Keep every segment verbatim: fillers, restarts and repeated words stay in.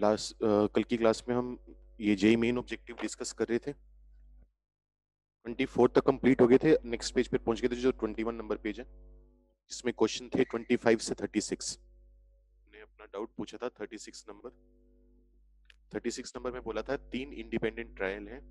Last कल की class में हम ये जेई मेन ऑब्जेक्टिव डिस्कस कर रहे थे। ट्वेंटी फोर तक कंप्लीट हो गए थे, नेक्स्ट पेज पे पहुंच गए थे जो ट्वेंटी वन नंबर पेज है, जिसमें क्वेश्चन थे ट्वेंटी फाइव से थर्टी सिक्स। ने अपना डाउट पूछा था थर्टी सिक्स नंबर। थर्टी सिक्स नंबर में बोला था तीन इंडिपेंडेंट ट्रायल हैं,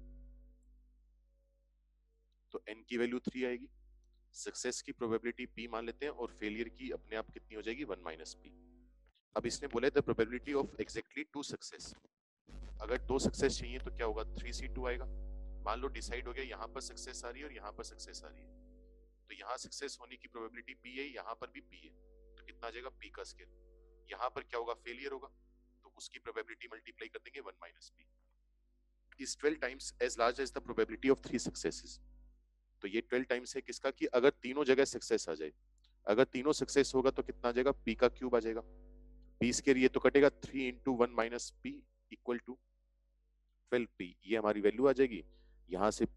तो एन की वैल्यू थ्री आएगी, सक्सेस की प्रोबेबिलिटी पी मान लेते हैं और फेलियर की अपने आप कितनी हो जाएगी, वन माइनस पी। अब इसने बोला the probability of exactly two success. अगर दो सक्सेस चाहिए तो क्या होगा, थ्री सी टू आएगा। मान लो डिसाइड हो गया यहाँ पर सक्सेस आ रही है और यहाँ पर सक्सेस आ रही है, तो यहाँ सक्सेस होने की प्रोबेबिलिटी पी है, यहाँ पर भी पी है, तो कितना आ जाएगा, पी का स्क्वायर। यहाँ पर क्या होगा, फेलियर होगा, तो उसकी प्रोबेबिलिटी मल्टीप्लाई कर देंगे one minus P is twelve times as large as the probability of three successes. तो ये ट्वेल्व टाइम्स है किसका, कि अगर तीनों जगह सक्सेस आ जाए, अगर तीनों सक्सेस होगा तो कितना आ जाएगा, पी का क्यूब आ जाएगा। पी स्क्वायर ये तो कटेगा, three into one minus P equal to twelve P, ये हमारी वैल्यू आ जाएगी। यहां से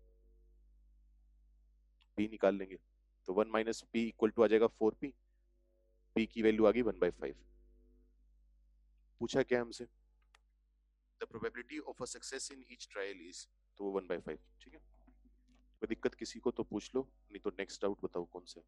पी निकाल लेंगे तो one minus P equal to आ जाएगा फोर पी। पी की वैल्यू आ गई वन बाई फाइव। पूछा क्या हमसे, the probability of a success in each trial is, तो वो वन बाई फाइव। ठीक है, कोई दिक्कत किसी को तो पूछ लो, नहीं तो नेक्स्ट डाउट बताओ कौन सा।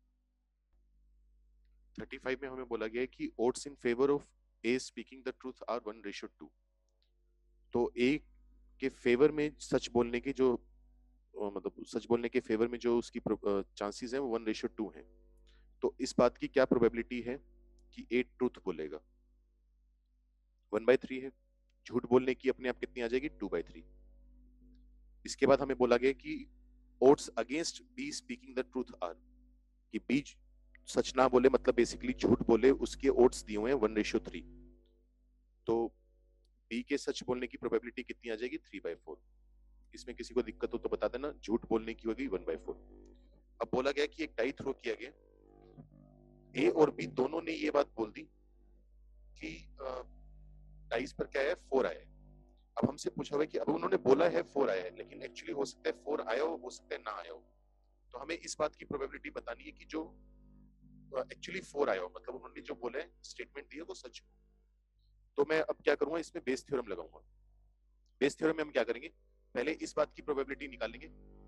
थर्टी फाइव में हमें बोला गया है कि odds in favour of A speaking the truth are one ratio two. तो ए के फेवर में सच बोलने की जो अ, मतलब सच बोलने के फेवर में जो उसकी चांसेस है वो वन रेशियो टू है। तो इस बात की क्या प्रोबेबिलिटी है कि ए ट्रूथ बोलेगा, वन बाई थ्री है। झूठ बोलने की अपने आप कितनी आ जाएगी, टू बाई थ्री। इसके बाद हमें बोला गया कि odds against B speaking the truth are, कि बी सच ना बोले मतलब बेसिकली झूठ बोले, उसके ओड्स दिए हुए हैं वन रेशियो थ्री। तो बी के सच बोलने की प्रोबेबिलिटी कितनी आ जाएगी, थ्री बाई फोर। इसमें किसी को दिक्कत हो तो बता देना, झूठ बोलने की होगी वन बाई फोर। अब बोला गया कि एक डाई थ्रो किया गया, ए और बी दोनों ने ये बात बोल दी कि डाइस पर क्या है, फोर आया है। अब हमसे पूछा हुआ है कि अब उन्होंने बोला है फोर आया है, लेकिन एक्चुअली हो सकता है फोर आया हो, हो सकता है ना आया हो। तो हमें इस बात की प्रोबेबिलिटी बतानी है कि जो एक्चुअली फोर आया हो, मतलब उन्होंने जो बोला है, स्टेटमेंट दी है, वो सच हो। तो मैं अब क्या करूंगा, इसमें बेस थ्योरम लगाऊंगा। बेस थ्योरम में हम क्या करेंगे, पहले इस बात की प्रोबेबिलिटी निकालेंगे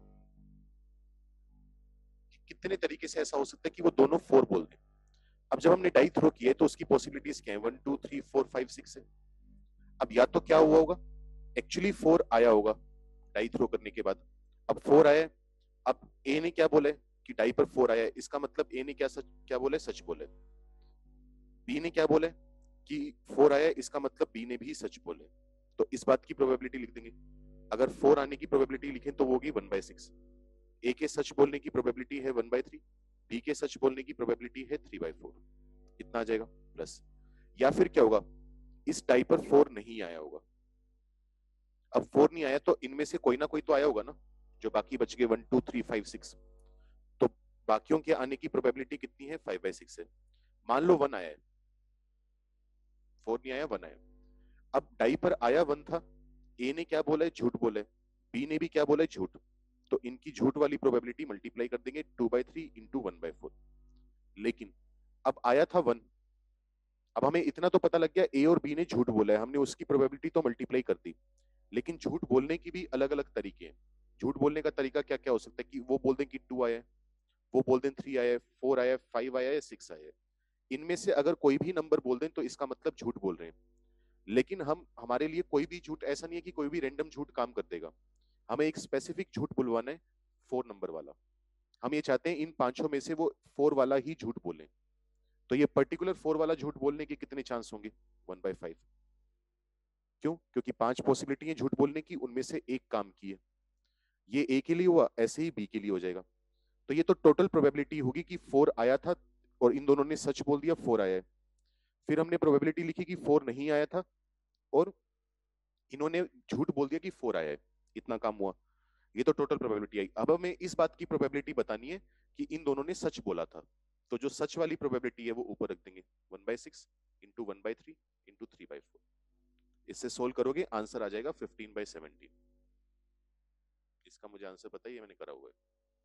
कि कितने तरीके से ऐसा हो सकता है कि वो दोनों फोर बोल दें। अब जब हमने डाई थ्रो किए तो उसकी पॉसिबिलिटीज क्या है, one two three four five six है। अब या तो क्या हुआ होगा, एक्चुअली फोर आया होगा डाई थ्रो करने के बाद। अब फोर आया, अब ए ने क्या बोला है कि डाई पर फोर आया है, इसका मतलब ए ने क्या सच क्या बोला है, सच बोला है। बी ने क्या बोला है कि फोर आया है, इसका मतलब बी ने भी सच बोला है। तो इस बात की प्रोबेबिलिटी लिख देंगे। अगर फोर आने की प्रोबेबिलिटी लिखें तो वो होगी वन बाई सिक्स। ए के सच बोलने की प्रोबेबिलिटी है वन बाई थ्री, बी के सच बोलने की प्रोबेबिलिटी है थ्री बाई फोर। कितना आ जाएगा, प्लस। या फिर क्या होगा, इस डाई पर फोर नहीं आया होगा। अब फोर नहीं आया तो इनमें से कोई ना कोई तो आया होगा ना, जो बाकी बच गए one two three five six. तो बाकियों के आने की प्रोबेबिलिटी कितनी है, फाइव बाई सिक्स है। मान लो वन आया है, फोर नहीं आया, वन आया। अब डाई पर आया वन था, ए ने क्या बोला है, झूठ बोला है, बी ने भी क्या बोला है, झूठ। तो इनकी झूठ वाली प्रोबेबिलिटी मल्टीप्लाई कर देंगे two by three into one by four. लेकिन अब आया था वन, अब हमें इतना तो पता लग गया ए और बी ने झूठ बोला है, हमने उसकी प्रोबेबिलिटी तो मल्टीप्लाई कर दी। लेकिन झूठ बोलने की भी अलग अलग तरीके हैं। झूठ बोलने का तरीका क्या क्या हो सकता है, कि वो बोल दें कि टू आया है, वो बोल दें थ्री आया है, फोर आया है, फाइव आया है, सिक्स आया है। इनमें से अगर कोई भी नंबर बोल दें तो इसका मतलब झूठ बोल रहे हैं। लेकिन हम हमारे लिए कोई भी झूठ ऐसा नहीं है कि कोई भी रैंडम झूठ काम कर देगा। हमें एक स्पेसिफिक झूठ बुलवाना है, फोर नंबर वाला। हम ये चाहते हैं इन पांचों में से वो फोर वाला ही झूठ बोले। तो ये पर्टिकुलर फोर वाला झूठ बोलने के कितने चांस होंगे, वन बाई फाइव। क्यों, क्योंकि पांच पॉसिबिलिटी है झूठ बोलने की, उनमें से एक काम की है। ये ए के लिए हुआ, ऐसे ही बी के लिए हो जाएगा। तो ये तो टोटल प्रोबेबिलिटी होगी कि फोर आया था और इन दोनों ने सच बोल दिया, फोर आया है। फिर हमने प्रोबेबिलिटी लिखी कि फोर नहीं आया था और इन्होंने झूठ बोल दिया कि फोर आया है, इतना काम हुआ। ये तो टोटल प्रोबेबिलिटी आई। अब हमें इस बात की प्रोबेबिलिटी बतानी है कि इन दोनों ने सच बोला था। तो जो सच वाली प्रोबेबिलिटी है वो ऊपर रख देंगे, one by six into one by three into three by four. इससे सोल्व करोगे आंसर आ जाएगा फिफ्टीन बाई सेवनटीन। इसका मुझे आंसर पता ही है, मैंने करा हुआ है।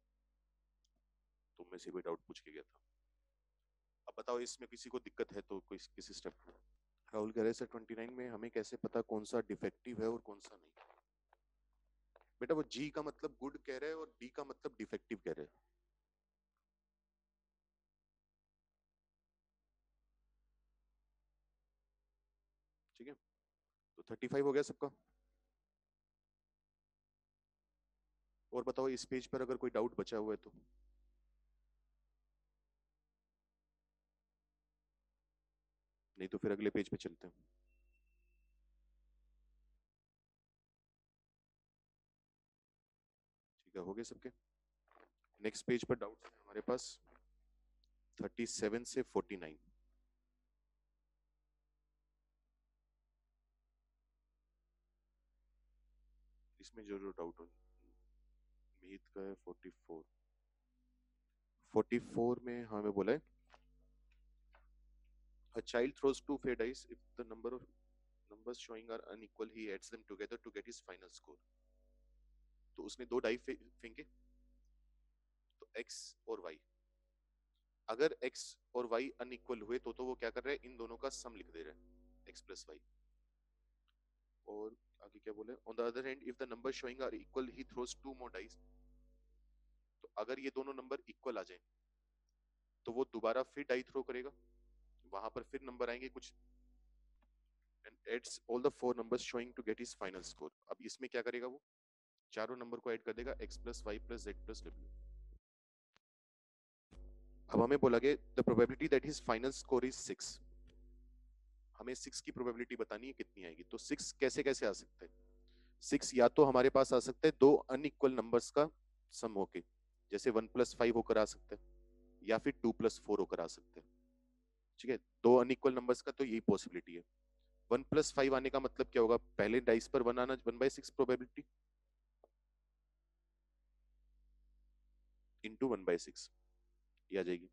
तुम में से कोई डाउट पूछ के गया था। अब बताओ इसमें किसी को दिक्कत है तो कोई किसी स्टेप में। राहुल कह रहे सर ट्वेंटी नाइन में हमें कैसे पता कौन सा डिफेक्टिव है और कौन सा नहीं? बेटा वो जी का मतलब गुड कह रहे हैं और डी का मतलब डिफेक्टिव कह रहे हैं। ठीक है, तो थर्टी फाइव हो गया सबका। और बताओ इस पेज पर अगर कोई डाउट बचा हुआ है तो? नहीं तो फिर अगले पेज पे चलते हैं। ठीक है, हो गए सबके। नेक्स्ट पेज पर डाउट्स हैं हमारे पास थर्टी सेवन से फोर्टी नाइन। इसमें जो जो डाउट हो, मीत का है फोर्टी फोर। फोर्टी फोर में हमें बोला है a child throws two fair dice. If the number of numbers showing are unequal, he adds them together to get his final score. तो उसने दो डाई फे, फेंके, तो x और y, अगर x और y अनइक्वल हुए तो तो वो क्या कर रहा है, इन दोनों का सम लिख दे रहा है x प्लस वाई। और आगे क्या बोले, on the other hand if the number showing are equal he throws two more dice. तो अगर ये दोनों नंबर इक्वल आ जाए तो वो दोबारा फिर डाई थ्रो करेगा, वहां पर फिर नंबर आएंगे कुछ, and adds all the four numbers showing to get his final score। अब इसमें क्या करेगा वो, चारों नंबर को ऐड कर देगा x plus Y plus Z plus W. अब हमें बोला गया the probability that his final score is six. हमें सिक्स की प्रोबेबिलिटी बतानी है कितनी आएगी। तो सिक्स कैसे कैसे आ सकता है? सिक्स या तो हमारे पास आ सकता है दो अनइक्वल नंबर्स का सम होके, जैसे वन प्लस फाइव होकर आ सकता है, या फिर टू प्लस फोर होकर आ सकता है। ठीक है, दो अनइक्वल नंबर्स का तो यही पॉसिबिलिटी है। वन प्लस फाइव आने का मतलब क्या होगा, पहले डाइस पर वन आना, one by six probability into one by six, ये आ जाएगी।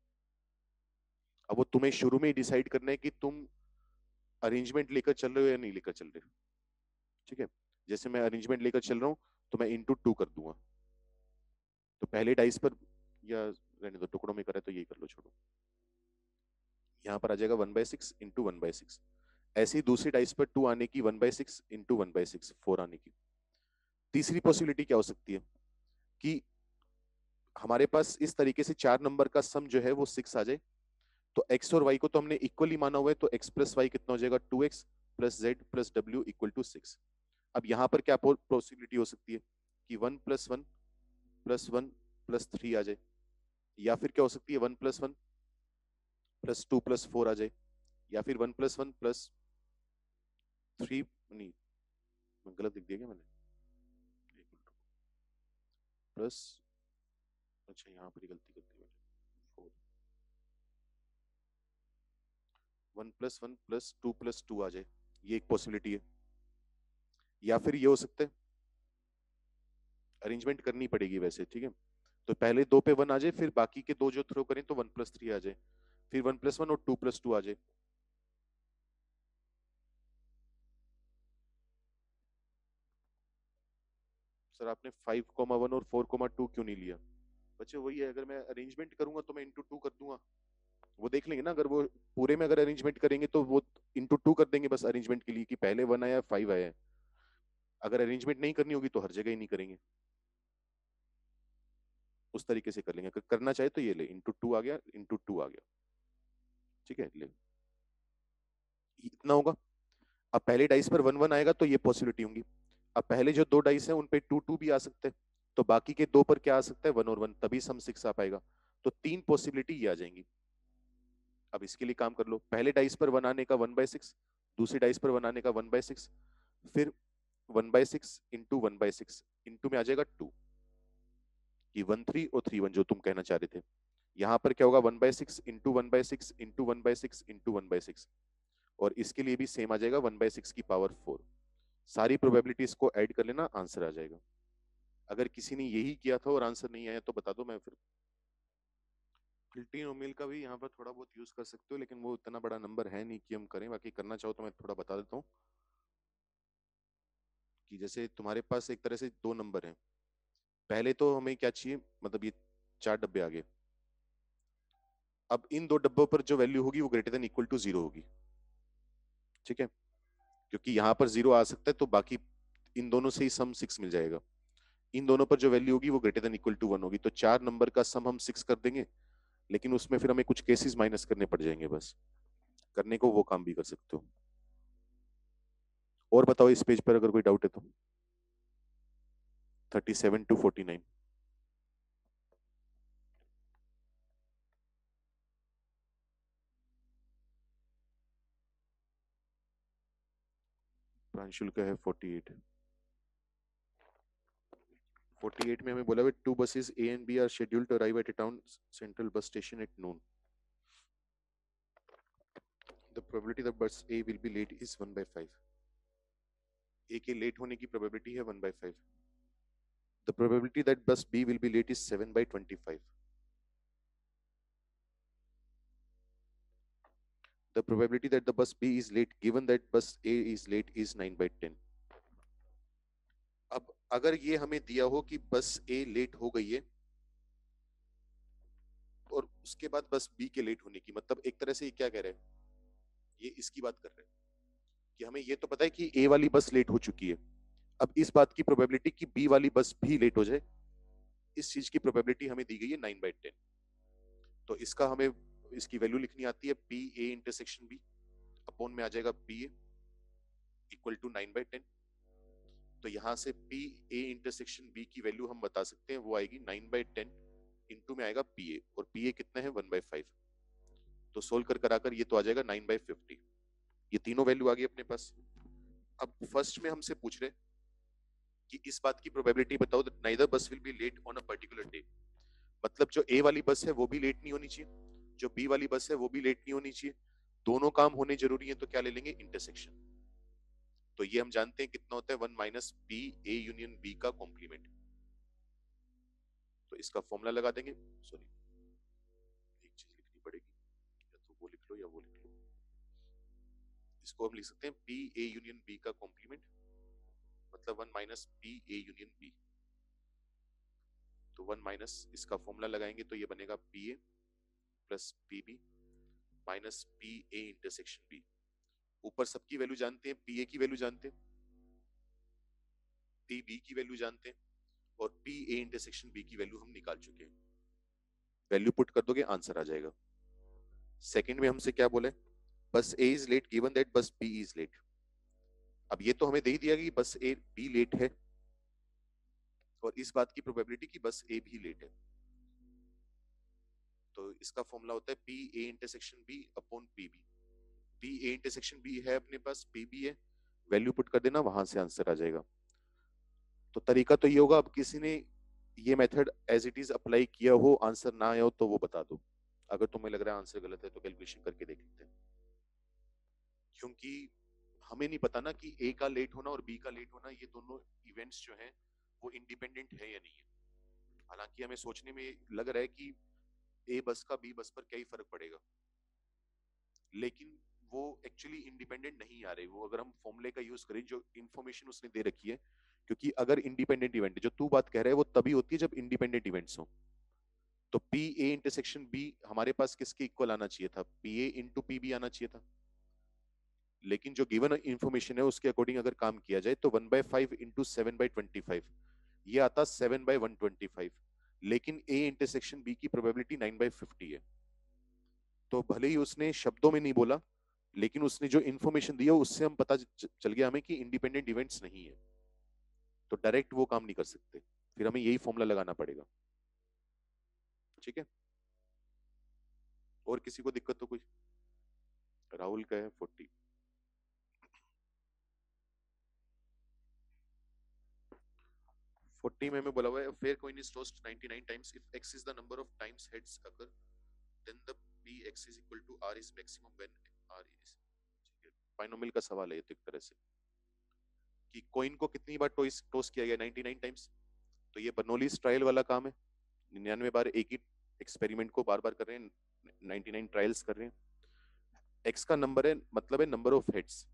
अब वो तुम्हें शुरू में ही डिसाइड करना है कि तुम अरेंजमेंट लेकर चल रहे हो या नहीं लेकर चल रहे हो। ठीक है, जैसे मैं अरेंजमेंट लेकर चल रहा हूँ तो मैं इंटू टू कर दूंगा। तो पहले डाइस पर, या रहने दो, टुकड़ों में करे तो यही कर लो, छोड़ो। यहाँ पर आ जाएगा one by six into one by six. ऐसे ही दूसरी डाइस पर टू आने की, one by six into one by six, four आने की। तीसरी पॉसिबिलिटी क्या हो सकती है कि हमारे पास इस तरीके से चार नंबर का सम जो है वो सिक्स आ जाए। तो x और y को तो हमने इक्वली माना हुआ है, तो x प्लस वाई कितना हो जाएगा, two X plus Z plus W equal to six. अब यहाँ पर क्या पॉसिबिलिटी हो सकती है कि one plus one plus one plus three आ जाए, या फिर क्या हो सकती है one plus one plus two plus four आ जाए, या फिर one plus one plus three, नहीं गलत लिख दिया क्या मैंने, प्लस, अच्छा यहाँ पर गलती कर दी मैंने, four, one plus one plus two plus two आ जाए, ये एक पॉसिबिलिटी है। या फिर ये हो सकता है, अरेंजमेंट करनी पड़ेगी वैसे, ठीक है, तो पहले दो पे वन आ जाए, फिर बाकी के दो जो थ्रो करें तो वन प्लस थ्री आ जाए, फिर वन प्लस वन और टू प्लस टू आ जाए। सर आपने फाइव कोमा वन और फोर कोमा टू क्यों नहीं लिया? बच्चे वही है, अगर मैं अरेंजमेंट करूंगा तो मैं इंटू टू कर दूंगा, वो देख लेंगे ना, अगर वो पूरे में अगर अरेंजमेंट करेंगे तो वो इंटू टू कर देंगे बस अरेंजमेंट के लिए, कि पहले वन आया फाइव आया है। अगर अरेंजमेंट नहीं करनी होगी तो हर जगह ही नहीं करेंगे, उस तरीके से कर लेंगे। अगर करना चाहे तो ये ले, इंटू टू आ गया, इंटू टू आ गया, ठीक है, ले, इतना होगा। अब पहले डाइस पर वन वन आएगा तो ये पॉसिबिलिटी होंगी। अब पहले जो दो डाइस है उन पे टू टू भी आ सकते हैं, तो बाकी के दो पर क्या आ सकता है, वन और वन, तभी सम सिक्स आ पाएगा। तो तीन पॉसिबिलिटी ये आ जाएंगी। अब इसके लिए काम कर लो, पहले डाइस पर वन आने का वन बाई सिक्स, दूसरी डाइस पर वन आने का वन बाई सिक्स, फिर one by six into one by six, into में आ जाएगा टू, कि वन थ्री और थ्री वन जो तुम कहना चाह रहे थे। यहाँ पर क्या होगा, one by six into one by six into one by six into one by six, और इसके लिए भी सेम आ जाएगा, वन बाई सिक्स की पावर फोर। सारी प्रोबेबिलिटीज को ऐड कर लेना, आंसर आ जाएगा। अगर किसी ने यही किया था और आंसर नहीं आया तो बता दो, मैं फिर फिल्टीनोमियल का भी यहाँ पर थोड़ा बहुत यूज कर सकते हो, लेकिन वो इतना बड़ा नंबर है नहीं कि हम करें। बाकी करना चाहो तो मैं थोड़ा बता देता हूँ कि जैसे तुम्हारे पास एक तरह से दो नंबर हैं, पहले तो हमें क्या चाहिए, मतलब ये चार डब्बे आ गए। अब इन दो डब्बों पर जो वैल्यू होगी वो greater than equal to zero होगी। ठीक है, क्योंकि यहाँ पर जीरो आ सकता है तो बाकी इन दोनों से ही सम सिक्स मिल जाएगा। इन दोनों पर जो वैल्यू होगी वो greater than equal to one होगी, तो चार नंबर का सम हम सिक्स कर देंगे, लेकिन उसमें फिर हमें कुछ केसेस माइनस करने पड़ जाएंगे, बस करने को वो काम भी कर सकते हो। और बताओ इस पेज पर अगर कोई डाउट है तो। Thirty seven to forty nine. Pranshul का है फोर्टी एट। फोर्टी एट में हमें बोला हुआ two buses A and B are scheduled to arrive at a town central bus station at noon. The probability that bus A will be late is one by five. A के late होने की probability है one by five. The probability that bus B will be late is seven by twenty-five. The probability that the bus B is late given that bus A is late is nine by ten. अब अगर ये हमें दिया हो कि बस A late हो गई है और उसके बाद बस B के लेट होने की, मतलब एक तरह से ये क्या कह रहे हैं, ये इसकी बात कर रहे हैं कि हमें ये तो पता है कि A वाली बस लेट हो चुकी है, अब इस बात की प्रोबेबिलिटी कि B वाली बस भी लेट हो जाए, इस चीज की प्रोबेबिलिटी हमें दी गई है नाइन बाई टेन। तो इसका हमें इसकी वैल्यू लिखनी आती है P A intersection B, upon में आ जाएगा P A equal to nine by ten. तो यहां से पी ए इंटरसेक्शन बी की वैल्यू हम बता सकते हैं, वो आएगी नाइन बाई टेन इंटू में आएगा पी ए, और पी ए कितना है वन बाई फाइव। तो सोल्व कर कराकर ये तो आ जाएगा नाइन बाई फिफ्टी। ये तीनों वैल्यू आ गई अपने पास। अब फर्स्ट में हमसे पूछ रहे कि इस बात की प्रोबेबिलिटी बताओ that neither bus will be late on a particular day. मतलब जो ए वाली बस है वो भी लेट नहीं होनी चाहिए, जो बी वाली बस है वो भी लेट नहीं होनी चाहिए, दोनों काम होने जरूरी है, तो क्या ले लेंगे इंटरसेक्शन। तो ये हम जानते हैं कितना होता है one minus B A union B का कॉम्प्लीमेंट। तो इसका फॉर्मूला लगा देंगे, सॉरी एक चीज लिखनी पड़ेगी, या तो वो लिख लो या वो लिख लो। इसको हम लिख सकते हैं पी ए यूनियन बी का कॉम्प्लीमेंट, मतलब one minus P A union B. तो वन माइनस इसका फॉर्मूला लगाएंगे तो ये बनेगा P A plus P B minus P A intersection B. ऊपर सबकी वैल्यू जानते हैं, पी ए की वैल्यू जानते हैं, पी बी की वैल्यू जानते हैं, और पी ए इंटरसेक्शन बी की वैल्यू हम निकाल चुके हैं। वैल्यू पुट कर दोगे आंसर आ जाएगा। सेकंड में हमसे क्या बोले, bus A is late given that bus B is late. अब ये तो हमें दे ही दिया कि बस ए बी लेट है, और इस बात की प्रोबेबिलिटी कि बस ए भी लेट है। तो इसका फॉर्मूला होता है P A intersection B upon P B. P A intersection B है अपने पास, पी बी है, वैल्यू पुट कर देना, वहां से आंसर आ जाएगा। तो तरीका तो ये होगा, अब किसी ने ये method as it is apply किया हो, आंसर ना आया हो तो वो बता दो। अगर तुम्हें लग रहा है आंसर गलत है तो कैलकुलेशन करके देख लेते हैं, क्योंकि हमें नहीं पता ना कि ए का लेट होना और बी का लेट होना, ये दोनों इवेंट्स जो हैं वो इंडिपेंडेंट है या नहीं है। हालांकि हमें सोचने में लग रहा है कि ए बस का बी बस पर क्या ही फर्क पड़ेगा, लेकिन वो एक्चुअली इंडिपेंडेंट नहीं आ रहे। वो अगर हम फॉर्मूले का यूज करें, जो इंफॉर्मेशन उसने दे रखी है, क्योंकि अगर इंडिपेंडेंट इवेंट, जो तू बात कह रहा है वो तभी होती है जब इंडिपेंडेंट इवेंट्स हो। तो पी ए इंटरसेक्शन बी हमारे पास किसके इक्वल आना चाहिए था, P A into P B आना चाहिए था, लेकिन जो गिवन इंफॉर्मेशन है उसके अकॉर्डिंग अगर काम किया जाए तो one by five into seven by twenty five, ये आता seven by one twenty five, लेकिन ए इंटरसेक्शन बी की प्रोबेबिलिटी नाइन बाई फिफ्टी है। तो भले ही उसने शब्दों में नहीं बोला, लेकिन उसने जो इंफॉर्मेशन दिया उससे हम पता चल गया हमें कि इंडिपेंडेंट इवेंट्स नहीं है, तो डायरेक्ट वो काम नहीं कर सकते, फिर हमें यही फॉर्मूला लगाना पड़ेगा। ठीक है, और किसी को दिक्कत तो कोई? राहुल का है फोर्टी। फोर्टी में हमें बोला हुआ है fair coin is tossed ninety nine times if x is the number of times heads occur then the px is equal to r is maximum when r is. ठीक है, बाइनोमियल का सवाल है ये तो एक तरह से, कि कॉइन को कितनी बार टॉस टॉस किया गया, नाइंटी नाइन टाइम्स। तो ये बर्नौलीज ट्रायल वाला काम है, निन्यानवे बार एक ही एक्सपेरिमेंट को बार बार कर रहे हैं, नाइंटी नाइन ट्रायल्स कर रहे हैं। x का नंबर है, मतलब है नंबर ऑफ हेड्स।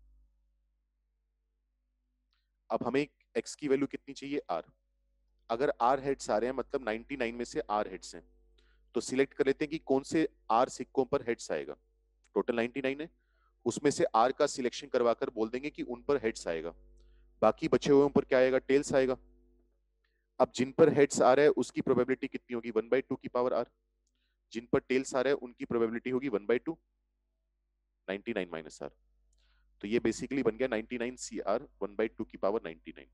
अब हमें x की वैल्यू कितनी चाहिए, r। अगर r हेड्स आ रहे हैं मतलब नाइंटी नाइन में से r हेड्स हैं, तो सिलेक्ट कर लेते हैं कि कौन से r सिक्कों पर हेड्स आएगा। टोटल नाइंटी नाइन है, उसमें से आर का सिलेक्शन करवाकर बोल देंगे कि उन पर हेड्स आएगा, बाकी बचे हुए पर क्या आएगा, टेल्स आएगा। अब जिन पर हेड्स आ रहा है उसकी प्रोबेबिलिटी कितनी होगी, वन बाई टू की पावर आर। जिन पर टेल्स आ रहा है उनकी प्रोबेबिलिटी होगी one by two, ninety nine minus R. तो ये बेसिकली बन गया ninety nine C R one by two की पावर नाइनटी नाइन।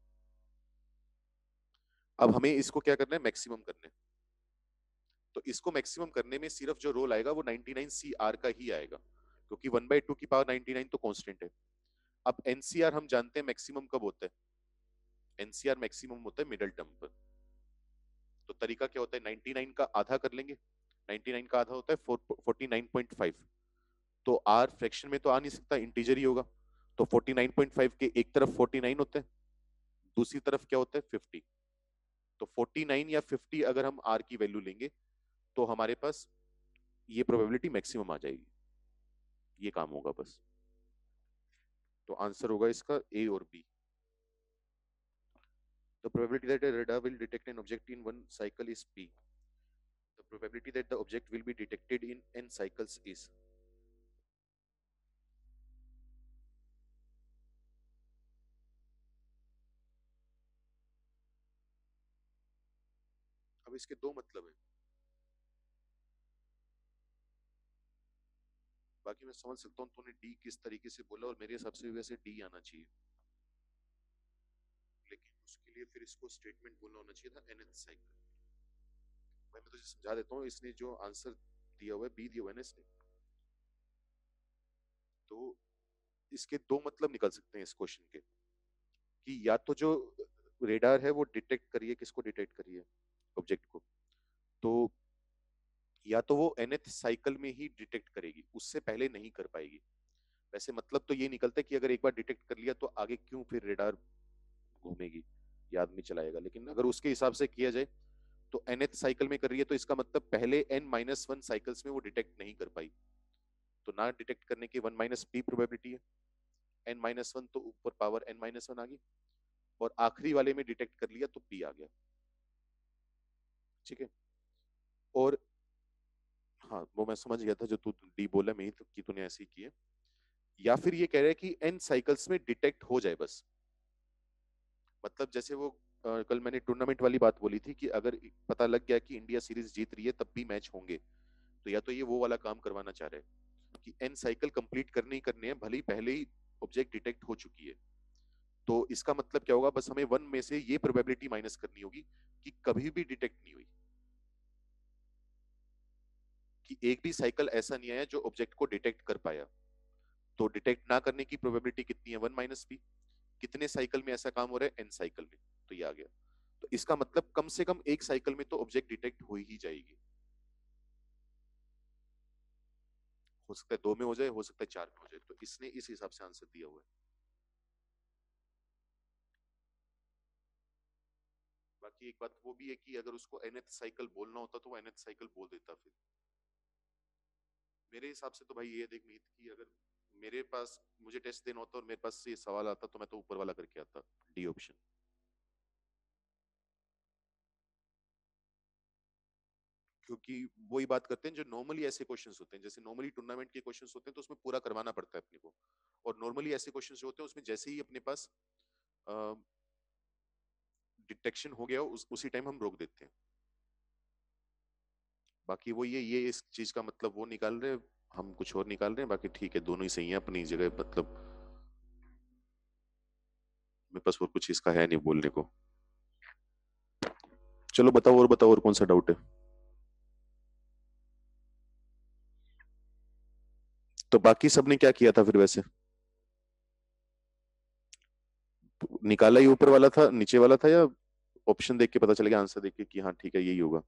अब हमें इसको क्या करना है, मैक्सिमम करना है। तो इसको मैक्सिमम करने में सिर्फ जो रोल आएगा वो नाइनटी नाइन सी आर का ही आएगा, क्योंकि वन बाई टू की पावर नाइनटी नाइन तो कांस्टेंट है। अब एनसीआर हम जानते हैं मैक्सिमम कब होता है, एनसीआर मैक्सिमम होता है मिडल टर्म पर। तो तरीका क्या होता है, नाइनटी नाइन का आधा कर लेंगे, नाइनटी नाइन का आधा होता है फोर्टी नाइन पॉइंट फाइव। तो आर फ्रैक्शन में तो आ नहीं सकता, इंटीजर ही होगा। तो फोर्टी नाइन पॉइंट फाइव के एक तरफ फोर्टी नाइन होता है, दूसरी तरफ क्या होता है, फिफ्टी। तो फोर्टी नाइन या फिफ्टी अगर हम आर की वैल्यू लेंगे तो हमारे पास ये प्रोबेबिलिटी मैक्सिमम आ जाएगी, ये काम होगा बस। तो आंसर होगा इसका ए और B. The probability that a radar will detect an object in one cycle is P. The probability that the object will be detected in n cycles is. अब इसके दो मतलब है, बाकी मैं समझ सकता हूँ तूने डी किस तरीके से बोला, और मेरे हिसाब से वैसे डी आना चाहिए, लेकिन उसके लिए फिर इसको स्टेटमेंट बोलना होना चाहिए था nth साइकिल। भाई मैं तुझे समझा देता हूँ, इसने जो आंसर दिया हुआ है बी दिया हुआ है ना इसने, तो इसके दो मतलब निकल सकते हैं इस क्वेश्चन के, कि या तो जो रेडार है वो डिटेक्ट करिए, किसको डिटेक्ट करिए, ऑब्जेक्ट को, तो या तो वो nth साइकिल में ही डिटेक्ट करेगी, उससे पहले नहीं कर पाएगी। वैसे मतलब तो ये निकलता है कि अगर एक बार डिटेक्ट कर लिया तो आगे क्यों फिर रेडार घूमेगी, ये आदमी चलाएगा। लेकिन अगर उसके हिसाब से किया जाए तो nth साइकिल में कर रही है, तो इसका मतलब पहले n माइनस वन साइकिल्स में वो डिटेक्ट नहीं कर पाई, तो ना डिटेक्ट करने की वन माइनस पी प्रोबेबिलिटी है, n माइनस वन तो ऊपर पावर n माइनस वन आ गई, और आखिरी वाले में डिटेक्ट कर लिया तो पी आ गया। ठीक है, और हाँ वो मैं समझ गया था जो तू डी बोला, मैं तो कि तूने ऐसे ही किया। या फिर ये कह रहा है कि एन साइकिल्स में डिटेक्ट हो जाए बस, मतलब जैसे वो अ, कल मैंने टूर्नामेंट वाली बात बोली थी कि अगर पता लग गया कि इंडिया सीरीज जीत रही है तब भी मैच होंगे, तो या तो ये वो वाला काम करवाना चाह रहे हैं कि एन साइकिल कंप्लीट करने ही करने हैं, भले ही पहले ही ऑब्जेक्ट डिटेक्ट हो चुकी है। तो इसका मतलब क्या होगा, बस हमें वन में से ये प्रोबेबिलिटी माइनस करनी होगी कि कभी भी डिटेक्ट नहीं हुई, कि एक भी साइकिल ऐसा नहीं आया जो ऑब्जेक्ट को डिटेक्ट कर पाया। तो डिटेक्ट ना करने की प्रोबेबिलिटी कितनी है, वन माइनस पी। कितने साइकिल में ऐसा काम हो रहा है, एन साइकिल में, तो ये आ गया। तो इसका मतलब कम से कम एक साइकिल में तो ऑब्जेक्ट डिटेक्ट हो ही जाएगी। हो सकता है दो में हो जाए, हो सकता है चार में हो जाए, तो इसने इस हिसाब से आंसर दिया हुआ है। बाकी एक बात वो भी है कि अगर उसको nth साइकिल बोलना होता तो वो nth साइकिल बोल देता। फिर मेरे हिसाब से तो भाई ये देख मीत कि अगर मेरे पास मुझे टेस्ट देना होता और मेरे पास ये सवाल आता तो मैं तो ऊपर वाला करके आता, डी ऑप्शन। क्योंकि वही बात करते हैं जो नॉर्मली ऐसे क्वेश्चंस होते हैं, जैसे नॉर्मली टूर्नामेंट के क्वेश्चंस होते हैं तो उसमें पूरा करवाना पड़ता है अपने को, और नॉर्मली ऐसे क्वेश्चंस जो होते हैं उसमें जैसे ही अपने पास डिटेक्शन हो गया उस, उसी टाइम हम रोक देते हैं। बाकी वो ये ये इस चीज का मतलब वो निकाल रहे हैं, हम कुछ और निकाल रहे हैं। बाकी ठीक है, दोनों ही सही है अपनी जगह, मतलब मेरे पास और कुछ इसका है नहीं बोलने को। चलो बताओ, और बताओ, और कौन सा डाउट है। तो बाकी सबने क्या किया था फिर वैसे, निकाला ही ऊपर वाला था नीचे वाला था, या ऑप्शन देख के पता चल गया आंसर देख के कि हाँ ठीक है यही होगा,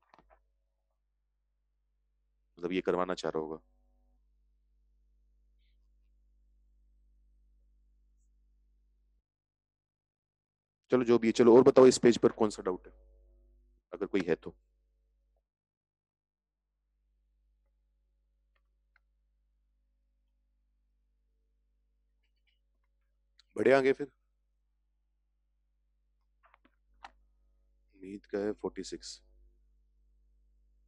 मतलब ये करवाना चाह रहा होगा। चलो जो भी है, चलो और बताओ इस पेज पर कौन सा डाउट है, अगर कोई है तो। बढ़िया, आगे फिर मीत का है फोर्टी सिक्स।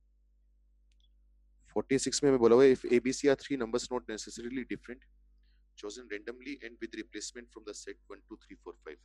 फोर्टी सिक्स में मैं बोला हुआ if ABC are three numbers not necessarily different, chosen randomly and with replacement from the set one two three four five.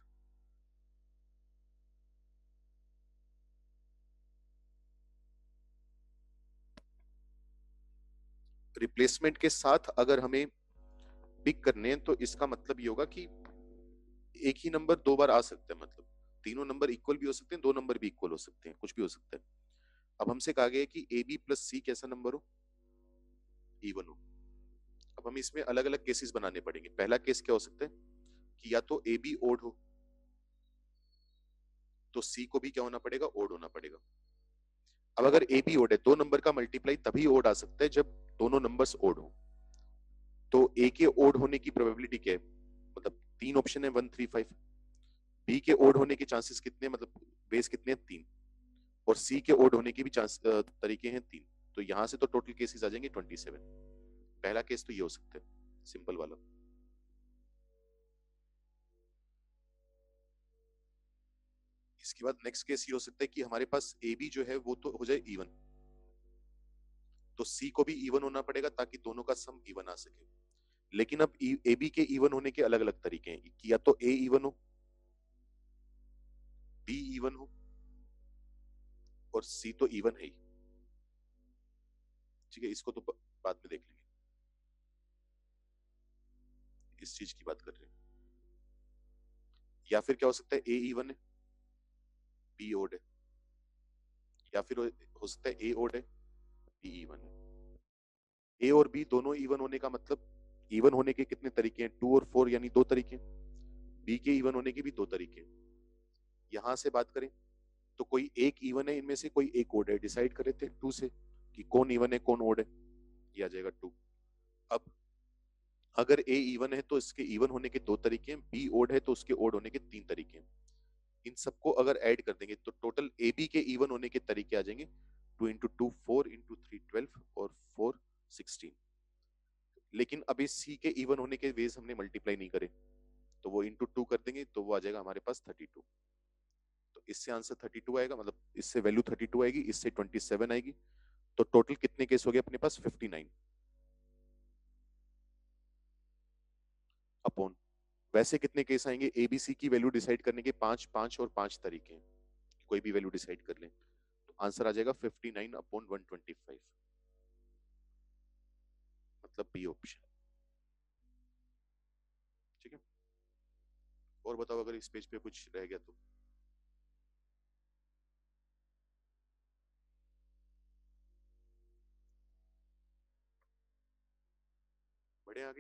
Replacement के साथ अगर हमें पिक करने हैं तो इसका मतलब ये होगा कि एक ही नंबर दो बार आ सकता है, मतलब तीनों नंबर इक्वल भी हो सकते हैं, दो नंबर भी इक्वल हो सकते हैं, कुछ भी हो सकता है। अब हमसे कहा गया है कि ए बी प्लस सी कैसा नंबर हो, इवन हो। अब हमें इसमें अलग अलग केसेस बनाने पड़ेंगे। पहला केस क्या हो सकता है कि या तो ए बी ओड हो, तो सी को भी क्या होना पड़ेगा, ओड होना पड़ेगा। अब अगर ए बी ओड है, दो नंबर का मल्टीप्लाई तभी ओड आ सकता है जब दोनों नंबर्स ओड हो। तो ए के ओड होने की प्रोबेबिलिटी क्या है, मतलब तीन ऑप्शन है, वन थ्री फाइव। बी के ओड होने के चांसेस कितने, मतलब बेस कितने हैं, तीन। और सी के ओड होने के भी चांस तरीके हैं तीन। तो यहां से तो टोटल केसेस आ जाएंगे ट्वेंटी सेवन। पहला केस तो ये हो सकता है, सिंपल वाला। इसके बाद नेक्स्ट केस ये हो सकता है कि हमारे पास ए बी जो है वो तो हो जाए इवन, तो सी को भी इवन होना पड़ेगा ताकि दोनों का सम इवन आ सके। लेकिन अब ए बी के इवन होने के अलग अलग तरीके हैं कि या तो ए इवन हो, बी इवन हो, और सी तो इवन है ही। ठीक है, इसको तो बाद में देख लेंगे, इस चीज की बात कर रहे हैं। या फिर क्या हो सकता है, ए इवन है, बी ओड है, या फिर हो सकता है ए ओड है, बी इवन है। ए और बी दोनों इवन होने का मतलब, इवन होने के कितने तरीके हैं, टू और फोर, यानी दो तरीके। बी के इवन होने के भी दो तरीके। यहां से बात करें तो कोई एक इवन है इनमें से, कोई एक ओड है। डिसाइड करे थे टू से कि कौन इवन है कौन ओड है, ये आ जाएगा टू। अब अगर ए इवन है तो इसके इवन होने के दो तरीके हैं, बी ओड है तो उसके ओड होने के तीन तरीके हैं। इन सबको अगर ऐड कर देंगे तो टोटल ए बी के इवन होने के तरीके आ जाएंगे, two into two four, into three twelve, और फोर सिक्सटीन। लेकिन अभी सी के इवन होने के वेज हमने मल्टीप्लाई नहीं करे, तो वो इंटू टू कर देंगे तो वो आ जाएगा हमारे पास थर्टी टू। तो इससे आंसर थर्टी टू आएगा, मतलब इससे वैल्यू थर्टी टू आएगी, इससे ट्वेंटी सेवन आएगी। तो टोटल कितने केस हो गए अपने पास, फिफ्टी नाइन अपॉन। वैसे कितने केस आएंगे, एबीसी की वैल्यू डिसाइड करने के पांच पांच और पांच तरीके हैं, कोई भी वैल्यू डिसाइड कर लें। तो आंसर आ जाएगा fifty nine upon one twenty five, मतलब बी ऑप्शन। ठीक है, और बताओ अगर इस पेज पे कुछ रह गया तो। बढ़े आगे।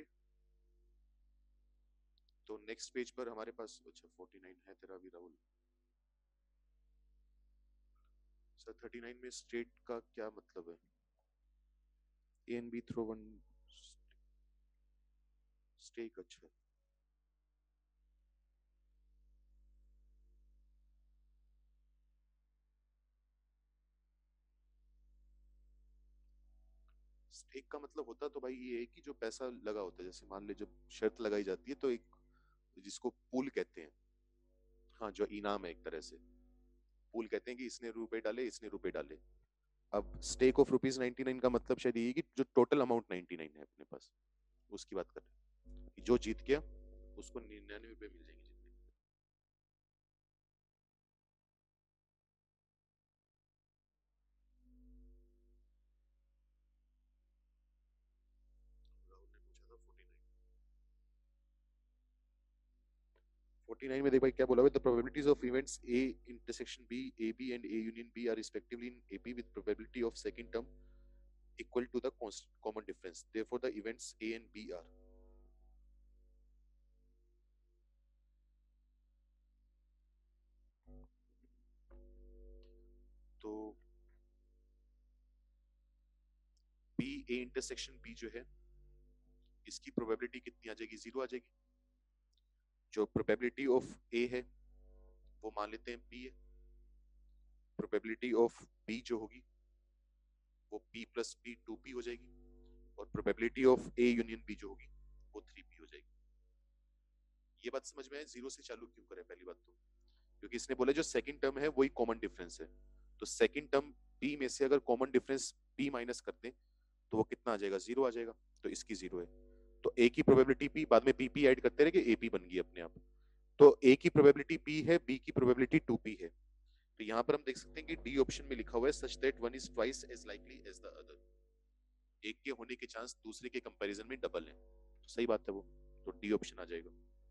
तो नेक्स्ट पेज पर हमारे पास, अच्छा फोर्टी नाइन है तेरा भी राहुल। सर थर्टी नाइन में स्टेट का क्या मतलब है, A and B throw one stake, अच्छा। स्टेक का मतलब होता तो भाई ये है कि जो पैसा लगा होता है, जैसे मान ले जब शर्त लगाई जाती है तो एक, जिसको पूल कहते हैं, हाँ, जो इनाम है एक तरह से, पूल कहते हैं कि इसने रुपए डाले इसने रुपए डाले। अब stake of rupees ninety nine का मतलब शायद ये है कि जो टोटल अमाउंट नाइनटी नाइन है अपने पास, उसकी बात कर रहे हैं कि जो जीत गया उसको निन्यानवे रुपए मिल जाएंगे जितने। राहुल ने पूछा था फोर्टी नाइन। फोर्टी नाइन में देख भाई क्या बोला हुआ है, the probabilities of events A intersection B, A B and A union B are respectively in A B with probability of second term equal to the common difference, therefore the events A and B are। तो B A intersection B जो है, इसकी probability कितनी आ जाएगी, zero आ जाएगी। जो probability of A है वो मान लेते हैं P है, प्रोबेबिलिटी ऑफ B जो होगी वो P plus P two P हो जाएगी, और probability of A union B जो होगी वो थ्री P हो जाएगी। ये बात समझ में आए, जीरो से चालू क्यों करें, पहली बात तो क्योंकि इसने बोला जो सेकंड टर्म है वही कॉमन डिफरेंस है। तो सेकंड टर्म P में से अगर कॉमन डिफरेंस P माइनस करते हैं तो वो कितना आ जाएगा, जीरो आ जाएगा, तो इसकी जीरो है। तो ए की प्रोबेबिलिटी पी, बाद में पी पी ऐड करते रहेंगे, ए पी बन गई अपने आप। तो ए की प्रोबेबिलिटी पी है, बी की प्रोबेबिलिटी टू पी है। तो यहाँ पर हम देख सकते हैं कि डी ऑप्शन में लिखा हुआ है such that one is twice as likely as the other, एक के होने के चांस दूसरे के कंपैरिजन में डबल है। तो सही बात है वो, तो डी ऑप्शन आ जाएगा।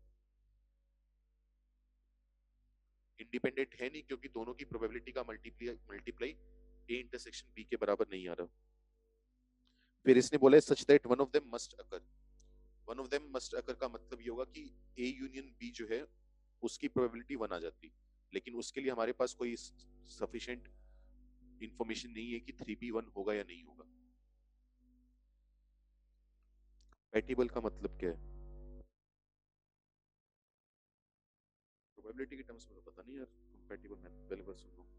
इंडिपेंडेंट है नहीं क्योंकि दोनों की प्रोबेबिलिटी का multiply multiply A intersection B के बराबर नहीं आ रहा। फिर इसने बोला such that one of them must occur. One of them must occur का मतलब ये होगा कि ए यूनियन बी जो है उसकी प्रोबेबिलिटी वन आ जाती, लेकिन उसके लिए हमारे पास कोई सफिशिएंट इंफॉर्मेशन नहीं है कि थ्री बी वन होगा या नहीं होगा। कंपैटिबल का मतलब क्या है? प्रोबेबिलिटी के टर्म्स में तो पता नहीं यार, कंपैटिबल मैं पहली बार सुन रहा हूँ।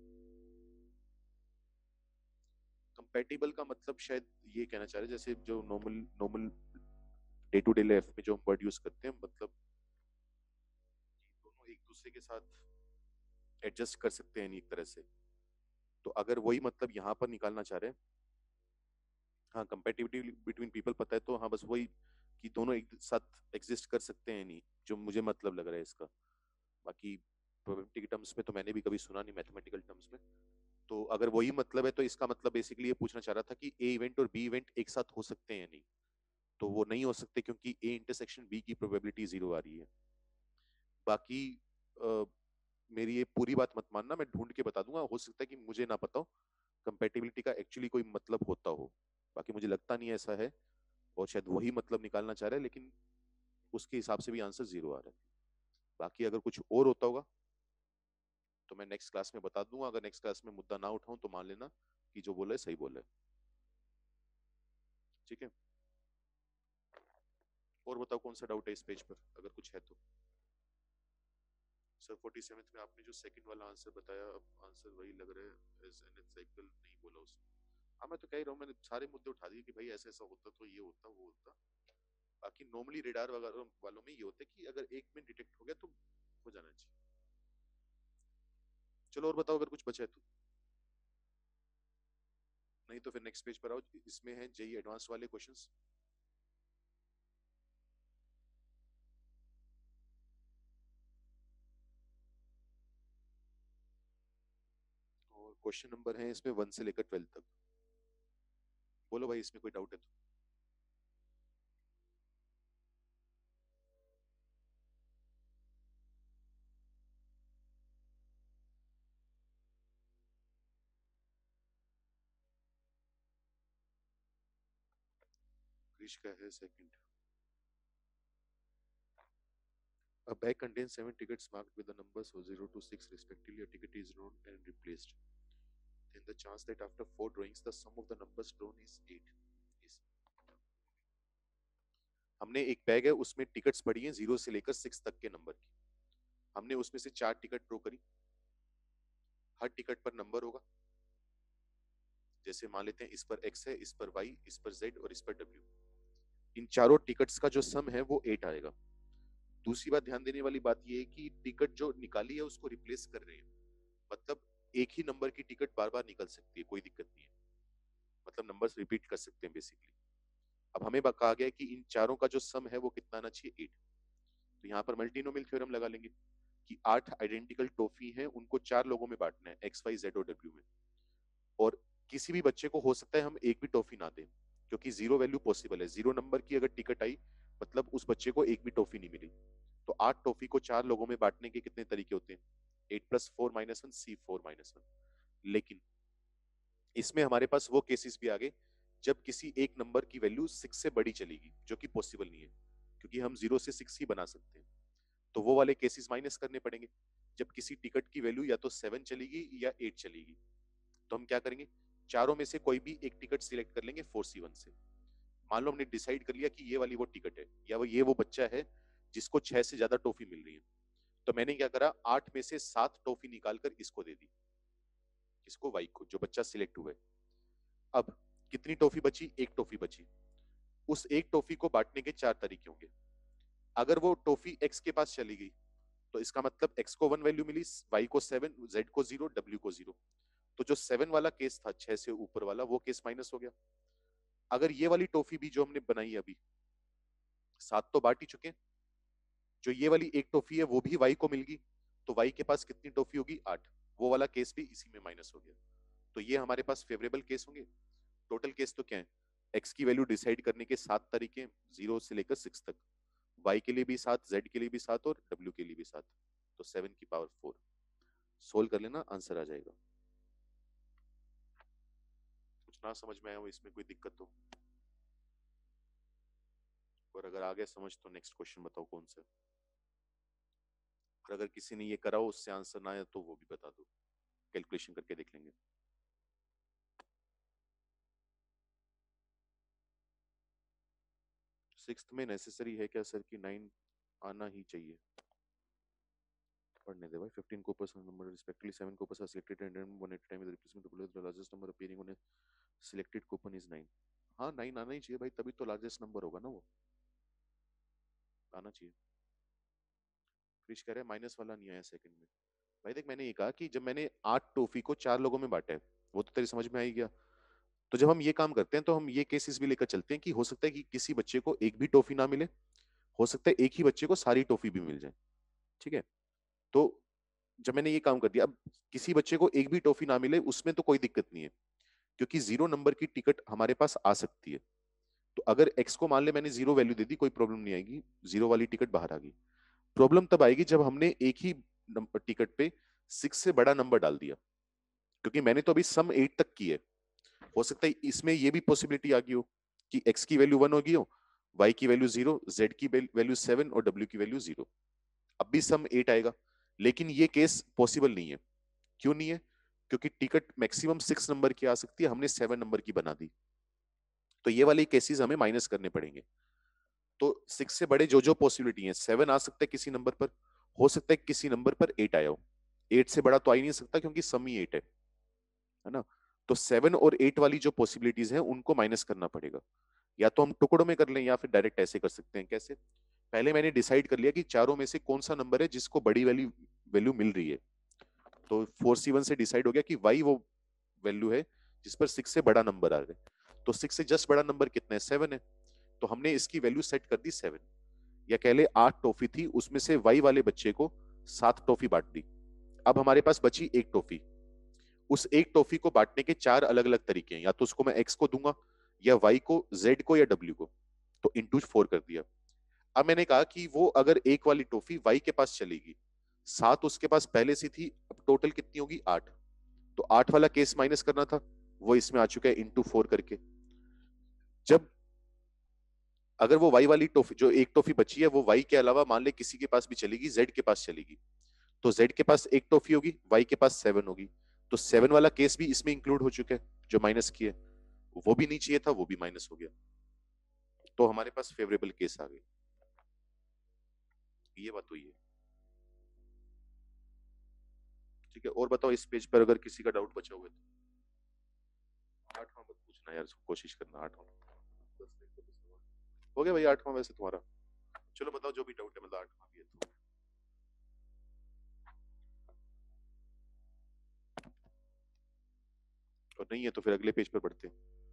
कंपैटिबल का मतलब शायद ये कहना चाह रहे हैं जैसे जो normal normal day to day life में जो हम वर्ड यूज करते हैं, मतलब दोनों एक दूसरे के साथ एडजस्ट कर सकते हैं एक तरह से। तो अगर वही मतलब यहाँ पर निकालना चाह रहे हैं, हाँ कंपैटिबिलिटी बिटवीन पीपल पता है, तो हाँ बस वही कि दोनों एक साथ एग्जिस्ट कर सकते हैं नहीं, जो मुझे मतलब लग रहा है इसका। बाकी प्रोबेबिलिटी के टर्म्स में तो मैंने भी कभी सुना नहीं, मैथमेटिकल टर्म्स में। तो अगर वही मतलब है तो इसका मतलब बेसिकली ये पूछना चाह रहा था कि ए इवेंट और बी इवेंट एक साथ हो सकते हैं नहीं। तो वो नहीं हो सकते क्योंकि ए इंटरसेक्शन बी की प्रोबेबिलिटी जीरो आ रही है। बाकी आ, मेरी ये पूरी बात मत मानना, मैं ढूंढ के बता दूंगा, हो सकता है कि मुझे ना पता हो कंपैटिबिलिटी का एक्चुअली कोई मतलब होता हो। बाकी मुझे लगता नहीं ऐसा है, और शायद वही मतलब निकालना चाह रहा है, लेकिन उसके हिसाब से भी आंसर जीरो आ रहा है। बाकी अगर कुछ और होता होगा तो मैं नेक्स्ट क्लास में बता दूंगा। अगर नेक्स्ट क्लास में मुद्दा ना उठाऊं तो मान लेना कि जो बोला है सही बोला है। ठीक है, और बताओ कौन सा डाउट है इस पेज पर, अगर कुछ है तो। सर फोर्टी सेवन में आपने जो सेकंड वाला आंसर बताया, अब आंसर वही लग रहा है एज एन साइकिल नहीं बोला उसने। हाँ मैं तो कह रहा हूँ, मैंने सारे मुद्दे उठा दिए कि भाई ऐसा ऐसा होता तो ये होता वो होता। बाकी नॉर्मली रेडार वगैरह वालों में ये होता है कि अगर एक में डिटेक्ट हो गया तो हो जाना चाहिए। चलो और बताओ अगर कुछ बचा है तो, नहीं तो फिर नेक्स्ट पेज पर आओ, इसमें है जेई एडवांस वाले क्वेश्चंस। और क्वेश्चन नंबर है इसमें वन से लेकर ट्वेल्थ तक। बोलो भाई इसमें कोई डाउट है तो। क्रिश का है second. A bag contains seven tickets marked with the numbers of zero to six respectively. A ticket is drawn and replaced. Then the chance that after four drawings the sum of the numbers drawn is eight is। हमने एक bag है उसमें tickets पड़ी हैं zero से लेकर six तक के नंबर की। हमने उसमें से चार टिकट ड्रॉ करी। हर टिकट पर नंबर होगा, जैसे मान लेते हैं इस पर एक्स है, इस पर वाई, इस पर जेड और इस पर डब्ल्यू। इन चारों टिकट्स का जो सम है वो एट आएगा। दूसरी बात ध्यान देने वाली बात ये है कि टिकट जो निकाली है उसको रिप्लेस कर रहे हैं, मतलब एक ही नंबर की टिकट बार बार निकल सकती है, कोई दिक्कत नहीं है, मतलब नंबर्स रिपीट कर सकते हैं बेसिकली। अब हमें कहा गया है कि इन चारों का जो सम है वो कितना आना चाहिए, एट। तो यहाँ पर मल्टीनोमियल थ्योरम लगा लेंगे कि आठ आइडेंटिकल टॉफी हैं, उनको चार लोगों में बांटना है, एक्स वाई जेड और डब्ल्यू में। और किसी भी बच्चे को हो सकता है हम एक भी टॉफी ना दें, क्योंकि जीरो वैल्यू पॉसिबल है। जीरो नंबर की अगर टिकट आई मतलब उस बच्चे को एक भी टॉफी नहीं मिली। तो आठ टॉफी को चार लोगों में बांटने के कितने तरीके होते हैं, eight plus four minus one, C four minus one. लेकिन इसमें हमारे पास वो केसेस भी आ गए जब किसी एक नंबर की वैल्यू सिक्स से बड़ी चलेगी, जो कि पॉसिबल नहीं है क्योंकि हम जीरो से सिक्स ही बना सकते हैं। तो वो वाले केसेस माइनस करने पड़ेंगे, जब किसी टिकट की वैल्यू या तो सेवन चलेगी या एट चलेगी। तो हम क्या करेंगे, चारों में से कोई भी एक टिकट सिलेक्ट कर लेंगे फोर सी वन से। मान लो हमने डिसाइड कर लिया कि ये वाली वो टिकट है, या वो ये वो बच्चा है जिसको छह से ज्यादा टॉफी मिल रही है। तो मैंने क्या करा, आठ में से सात टॉफी निकालकर इसको दे दी, इसको वाई को, जो बच्चा सिलेक्ट हुआ है। अब कितनी टॉफी बची, एक टॉफी बची। उस एक टॉफी को बांटने के चार तरीके होंगे। अगर वो टॉफी एक्स के पास चली गई तो इसका मतलब एक्स को वन वैल्यू मिली, वाई को सेवन, जेड को जीरो, डब्ल्यू को जीरो। तो जो सेवन वाला केस था, छह से ऊपर वाला, वो केस माइनस हो गया। अगर ये वाली टॉफी भी जो हमने बनाई अभी, सात तो बांट ही चुके हैं, जो ये वाली एक टॉफी है वो भी वाई को मिल गई, तो वाई के पास कितनी टॉफी होगी, आठ। वो वाला केस भी इसी में माइनस हो गया। तो ये हमारे पास फेवरेबल केस होंगे। टोटल केस तो क्या है, एक्स की वैल्यू डिसाइड करने के सात तरीके, जीरो से लेकर सिक्स तक, वाई के लिए भी सात, जेड के लिए भी सात और डब्ल्यू के लिए भी सात, तो सेवन की पावर फोर। सोल्व कर लेना, आंसर आ जाएगा। कुछ ना समझ में आया हो इसमें कोई दिक्कत तो, और अगर आ गया समझ तो नेक्स्ट क्वेश्चन बताओ कौन सा। और अगर किसी ने ये करा हो उससे आंसर ना आया तो वो भी बता दो, कैलकुलेशन करके देख लेंगे। सिक्स्थ में नेसेसरी है क्या सर कि नाइन आना ही चाहिए? पढ़ने दे भाई। Fifteen coupons number respectively seven coupons are selected and one at time the replacement of the largest number appearing on a selected coupon is nine. हाँ नाइन आना ही चाहिए भाई, तभी तो लार्जेस्ट नंबर होगा ना, वो आना चाहिए। क्रिश कह रहे हैं माइनस वाला नहीं आया सेकंड में। भाई देख, मैंने ये कहा कि जब मैंने आठ टॉफी को चार लोगों में बांटा है, वो तो तेरी समझ में आई गया। तो जब हम ये काम करते हैं तो हम ये केसेस भी लेकर चलते हैं कि हो सकता है कि किसी बच्चे को एक भी टॉफी ना मिले, हो सकता है एक ही बच्चे को सारी टॉफी भी मिल जाए। ठीक है, तो जब मैंने ये काम कर दिया, अब किसी बच्चे को एक भी टॉफी ना मिले उसमें तो कोई दिक्कत नहीं है, क्योंकि जीरो नंबर की टिकट हमारे पास आ सकती है। तो अगर एक्स को मान ले मैंने जीरो वैल्यू दे दी, कोई प्रॉब्लम नहीं आएगी, जीरो वाली टिकट बाहर आ गई। प्रॉब्लम तब आएगी जब हमने एक ही टिकट पे सिक्स से बड़ा नंबर डाल दिया, क्योंकि मैंने तो अभी सम एट तक की है। हो सकता है इसमें ये भी पॉसिबिलिटी आ गई हो कि एक्स की वैल्यू वन होगी हो, वाई की वैल्यू जीरो, जेड की वैल्यू सेवन और डब्ल्यू की वैल्यू जीरो, अब भी सम एट आएगा। लेकिन ये केस पॉसिबल नहीं है। क्यों नहीं है? क्योंकि टिकट मैक्सिमम सिक्स नंबर की आ सकती है, हमने सेवन नंबर की बना दी, तो ये वाले केसेस हमें माइनस करने पड़ेंगे। तो सिक्स से बड़े जो जो पॉसिबिलिटी है, सेवन आ सकता है किसी नंबर पर, हो सकता है किसी नंबर पर एट आया हो, एट से बड़ा तो आ ही नहीं सकता क्योंकि सम ही एट है है ना। तो सेवन और एट वाली जो पॉसिबिलिटीज है उनको माइनस करना पड़ेगा। या तो हम टुकड़ों में कर लें या फिर डायरेक्ट ऐसे कर सकते हैं। कैसे? पहले मैंने डिसाइड कर लिया कि चारों में से कौन सा नंबर है जिसको बड़ी वैल्यू वैल्यू मिल रही है। तो फोर सी वन से डिसाइड हो गया कि वाई वो वैल्यू है जिस पर सिक्स से बड़ा नंबर आ रहा है। तो सिक्स से जस्ट बड़ा नंबर कितना है? सेवन है। तो हमने इसकी वैल्यू सेट कर दी सेवन। या कह ले आठ टॉफी थी, उसमें से वाई वाले बच्चे को सात टॉफी बांट दी। अब हमारे पास बची एक टॉफी। उस एक टॉफी को बांटने के चार अलग अलग तरीके हैं, या तो उसको मैं एक्स को दूंगा, या वाई को, जेड को, या डब्ल्यू को। तो इंटू फोर कर दिया। अब मैंने कहा कि वो अगर एक वाली टॉफी वाई के पास चलेगी, सात उसके पास पहले से थी, अब टोटल कितनी होगी? आठ। तो आठ वाला केस माइनस करना था, वो इसमें आ चुका है इंटू फोर करके। जब अगर वो वाई वाली टॉफी, जो एक टॉफी बची है, वो वाई के अलावा मान ले किसी के पास भी चलेगी, जेड के पास चलेगी, तो जेड के पास एक टॉफी होगी, वाई के पास सेवन होगी। तो सेवन वाला केस भी इसमें इंक्लूड हो चुका है, जो माइनस किया है। वो भी नहीं चाहिए था, वो भी माइनस हो गया। तो हमारे पास फेवरेबल केस आ गई। ये बात हुई है। ठीक है, और बताओ इस पेज पर अगर किसी का डाउट बचा हुआ है तो। आठवां मत पूछना यार, कोशिश करना आठवां। हो गया भाई आठवां वैसे तुम्हारा। चलो बताओ जो भी डाउट है, मतलब आठवां भी है तो। और नहीं है तो फिर अगले पेज पर बढ़ते हैं।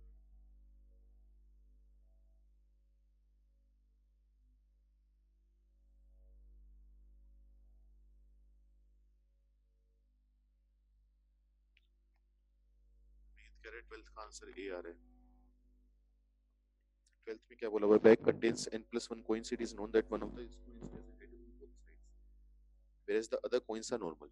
कह रहे ट्वेल्थ का आंसर ए आ रहा है। ट्वेल्थ में क्या बोला हुआ है? Bag contains n plus one coins. It is known that one of the coins is present on both sides, whereas the other coins are normal.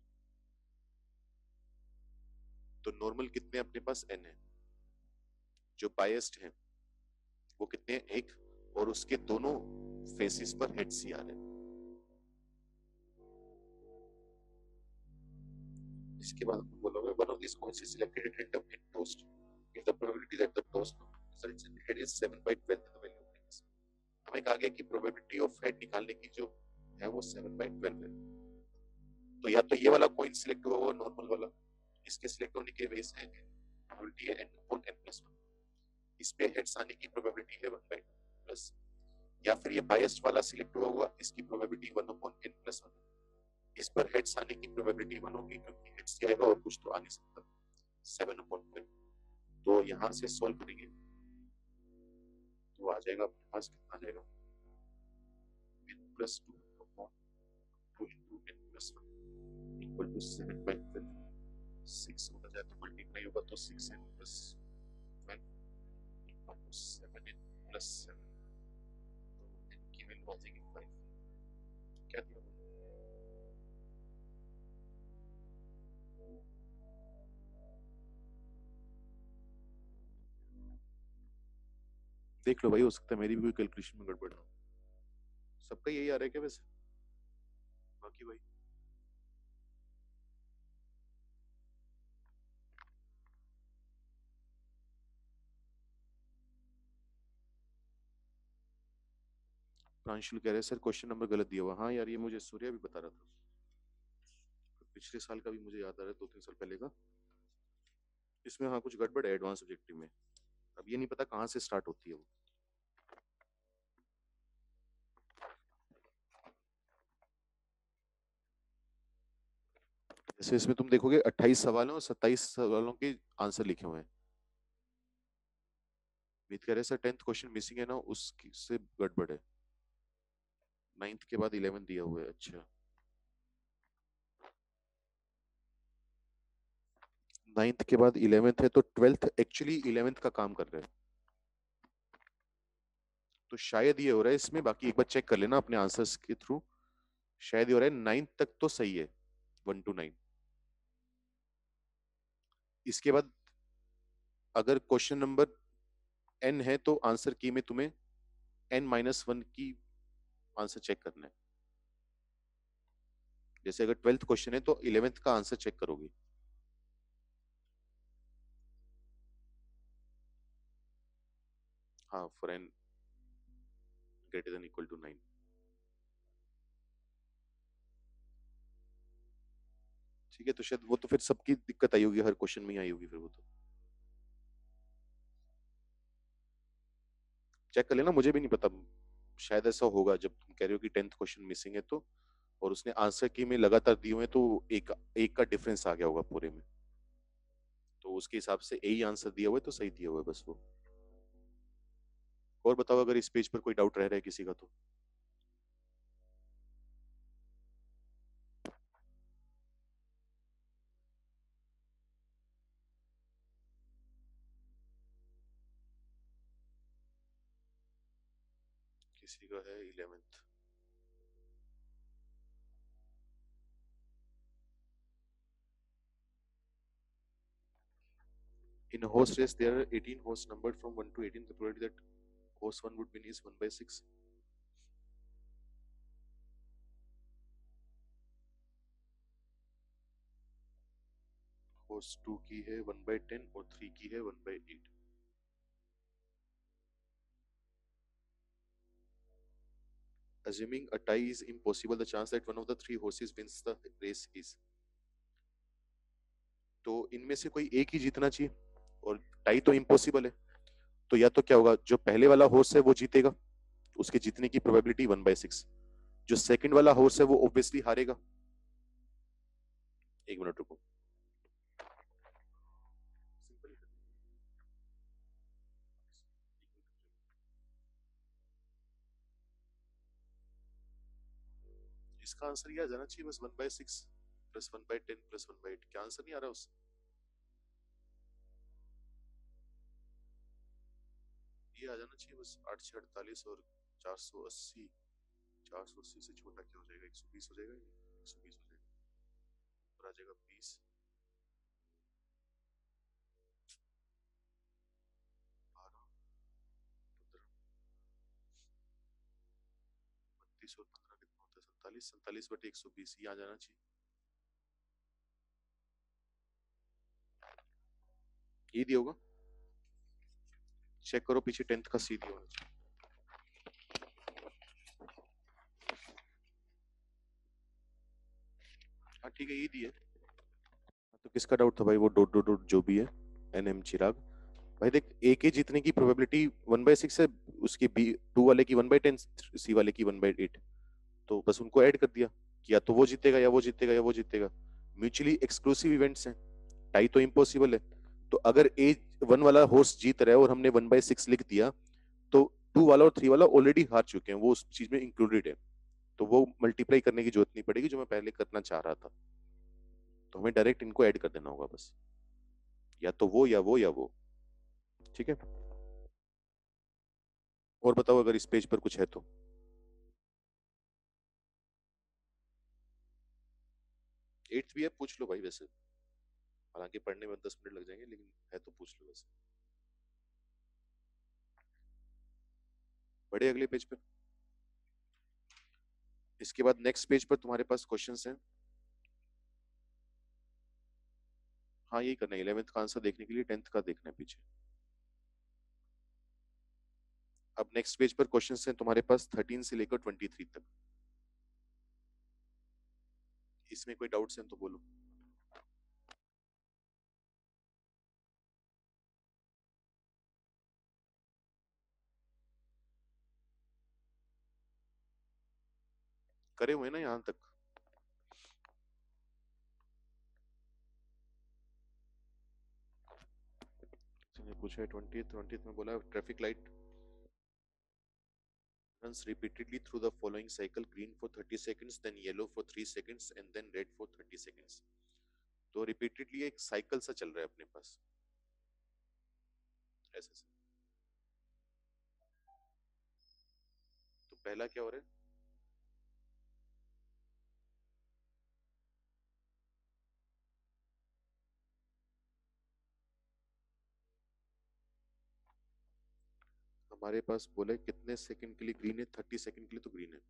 तो नॉर्मल कितने अपने पास? n है। जो बायस्ड है वो कितने हैं? एक। और उसके दोनों फेसेस पर हेड्स ही आ रहे हैं। इसके बाद बोला हुआ है one of these coins is selected at random and tossed. If the probability that the toss results in head is seven by twelve, the value of x. हमें कहा गया कि प्रोबेबिलिटी ऑफ हेड निकालने की जो है वो सेवन बाई ट्वेल्व है। तो या तो ये वाला कॉइन सिलेक्ट हुआ वो नॉर्मल वाला, इसके सिलेक्ट होने के बेस है प्रोबेबिलिटी है n upon n plus one. इस पे हेड्स आने की प्रोबेबिलिटी है वन बाई प्लस। या फिर ये बायस्ड वाला सिलेक्ट हुआ हुआ, इसकी probability one upon n plus one. इस पर हेड्स आने की प्रोबेबिलिटी वन होगी क्योंकि हेड्स आएगा और कुछ तो आ नहीं सकता, सेवन upon ट्वेल्व। तो यहाँ से सॉल्व करेंगे तो आ जाएगा अपने पास, कितना आ जाएगा? Plus two upon two into N plus one equal to seven by twelve. Six होता जाए तो मल्टीप्लाई होगा तो six N plus one upon seven N plus seven, तो एन की वैल्यू आ जाएगी फाइव। क्या दिया देख लो भाई, हो सकता है मेरी भी कोई कैलकुलेशन में गड़बड़ हो। सबका यही आ रहा है क्या वैसे? बाकी भाई प्रांशुल कह रहे हैं सर क्वेश्चन नंबर गलत दिया हुआ। हाँ यार, ये मुझे सूर्या भी बता रहा था, पिछले साल का भी मुझे याद आ रहा है, दो तीन साल पहले का। इसमें हाँ कुछ गड़बड़ है एडवांस ऑब्जेक्टिव में, अब ये नहीं पता कहाँ से स्टार्ट होती है वो। जैसे इसमें तुम देखोगे अट्ठाईस सवालों और सत्ताईस सवालों के आंसर लिखे हुए हैं। मीत कह रहे सर टेंथ क्वेश्चन मिसिंग है ना, उससे गड़बड़ है। नाइन्थ के बाद इलेवन दिया हुआ है। अच्छा, नाइन्थ के बाद इलेवेंथ है तो ट्वेल्थ एक्चुअली इलेवेंथ का काम कर रहा है, तो शायद ये हो रहा है इसमें। बाकी एक बार चेक कर लेना अपने आंसर्स के थ्रू, शायद ये हो रहा है नाइन्थ तक तो सही है, वन टू नाइन। इसके बाद अगर क्वेश्चन नंबर एन है तो आंसर की में तुम्हें एन माइनस वन की आंसर चेक करना है। जैसे अगर ट्वेल्थ क्वेश्चन है तो इलेवेंथ का आंसर चेक करोगे। हाँ, for N greater than equal to nine. ठीक है, तो शायद वो तो फिर सबकी दिक्कत आई होगी, हर क्वेश्चन में आई होगी फिर वो तो। चेक कर लेना, मुझे भी नहीं पता, शायद ऐसा होगा जब तुम कह रहे हो कि टेंथ क्वेश्चन मिसिंग है तो, और उसने आंसर की में लगातार दिए हुए तो एक एक का डिफरेंस आ गया होगा पूरे में, तो उसके हिसाब से यही आंसर दिया हुआ है तो सही दिया हुआ है बस वो। और बताओ अगर इस पेज पर कोई डाउट रह रहा है किसी का तो। किसी का है eleventh. In a horse race, there are eighteen horse numbered from one to eighteen. The probability that horse one would win is one by six. Horse two की है one by ten और three की है one by eight. Assuming a tie is impossible, the chance that one of the three horses wins the race is. तो इनमें से कोई एक ही जीतना चाहिए, और टाई तो इम्पॉसिबल है, तो या तो क्या होगा, जो पहले वाला हॉर्स है वो जीतेगा, उसके जीतने की प्रोबेबिलिटी वन बाय सिक्स। जो सेकंड वाला हॉर्स है वो ऑब्वियसली हारेगा। एक मिनट रुको, इसका आंसर ये आ जाना चाहिए बस, one by six plus one by ten plus one by eight. क्या आंसर नहीं आ रहा उससे? ये आ जाना चाहिए बस, आठ छः अड़तालीस और चार सौ अस्सी। चार सौ अस्सी से छोटा क्या हो जाएगा, एक सौ बीस हो जाएगा, एक सौ बीस हो जाएगा, ऊपर आ जाएगा बीस, बारह, पंद्रह, बत्तीस और पंद्रह कितना होता है, सैंतालीस। सैंतालीस बटे एक सौ बीस, ये आ जाना चाहिए। ये दिया होगा, चेक करो पीछे, टेंथ का सी दिया होना चाहिए। हाँ ठीक है, ये दिए। तो किसका डाउट था भाई, वो डॉट डॉट डॉट जो भी है, एन एम चिराग भाई। देख, ए के जीतने की प्रोबेबिलिटी वन बाय सिक्स है, उसकी बी टू वाले की वन बाय टेन, सी वाले की वन बाय एट, तो बस उनको ऐड कर दिया कि या तो वो जीतेगा या वो जीतेगा या वो जीतेगा। म्यूचुअली एक्सक्लूसिव इवेंट्स हैं, टाई तो इम्पॉसिबल है। तो अगर ए वन वाला हॉर्स जीत रहा है और हमने वन बाय सिक्स लिख दिया, तो टू वाला और थ्री वाला ऑलरेडी हार चुके हैं, वो उस चीज में इंक्लूडेड है। तो वो मल्टीप्लाई करने की जरूरत नहीं पड़ेगी जो मैं पहले करना चाह रहा था, तो हमें डायरेक्ट इनको ऐड कर देना होगा बस, या तो वो या वो या वो। ठीक है, और बताओ अगर इस पेज पर कुछ है तो। एट्थ भी है, पूछ लो भाई, वैसे हालांकि पढ़ने में दस मिनट लग जाएंगे, लेकिन है तो पूछ लो वैसे। बढ़े अगले पेज पर। इसके बाद नेक्स्ट पेज पर तुम्हारे पास क्वेश्चंस हैं। हाँ यही करना है, इलेवेंथ का आंसर देखने के लिए टेंथ का देखना है पीछे। अब नेक्स्ट पेज पर क्वेश्चंस हैं तुम्हारे पास थर्टीन से लेकर ट्वेंटी थ्री तक। इसमें कोई डाउट्स हैं तो बोलो। करे हुए ना यहाँ तक। इसने पूछा है ट्वेंटी ट्वेंटी में बोला traffic light runs repeatedly through the following cycle: green for thirty seconds, then yellow for three seconds, and then red for thirty seconds. तो रिपीटेडली एक साइकिल सा चल रहा है अपने पास, ऐसे से। तो पहला क्या हो रहा है? हमारे पास बोले कितने सेकंड के लिए ग्रीन है, थर्टी सेकंड के लिए तो ग्रीन है।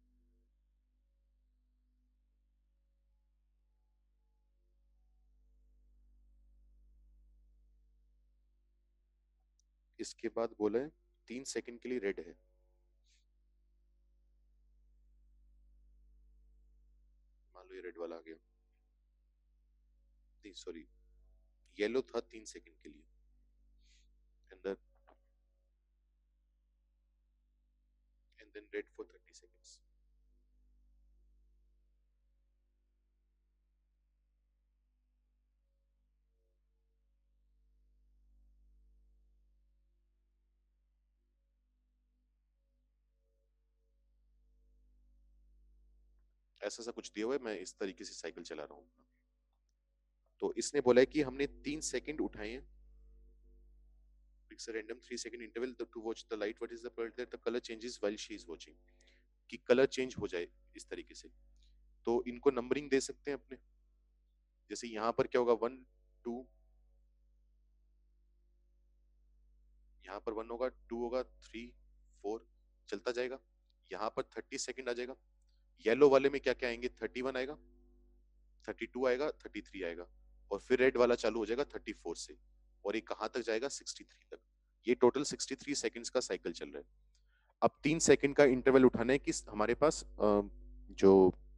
इसके बाद बोले तीन सेकंड के लिए रेड है। मान लो ये रेड वाला आ गया, नहीं सॉरी, येलो था तीन सेकंड के लिए, and and then red for thirty seconds. ऐसा सा कुछ दिया हुआ है, मैं इस तरीके से साइकिल चला रहा हूँ। तो इसने बोला है कि हमने तीन सेकंड उठाए हैं, picks a random three second interval to watch the light. What is the probability that the color changes while she is watching? कि कलर चेंज हो जाए इस तरीके से। तो इनको नंबरिंग दे सकते हैं अपने, जैसे यहाँ पर क्या होगा, वन टू, यहाँ पर वन होगा, टू होगा, थ्री फोर, चलता जाएगा। यहाँ पर थर्टी सेकंड आ जाएगा। येलो वाले में क्या क्या आएंगे, थर्टी वन आएगा, थर्टी टू आएगा, थर्टी थ्री आएगा, और फिर रेड वाला चालू हो जाएगा थर्टी फोर से, और ये कहाँ तक जाएगा, सिक्सटी थ्री तक। ये टोटल सिक्सटी थ्री सेकंड्स का साइकिल चल रहा है। अब तीन सेकंड का इंटरवल उठाना है कि हमारे पास अ, जो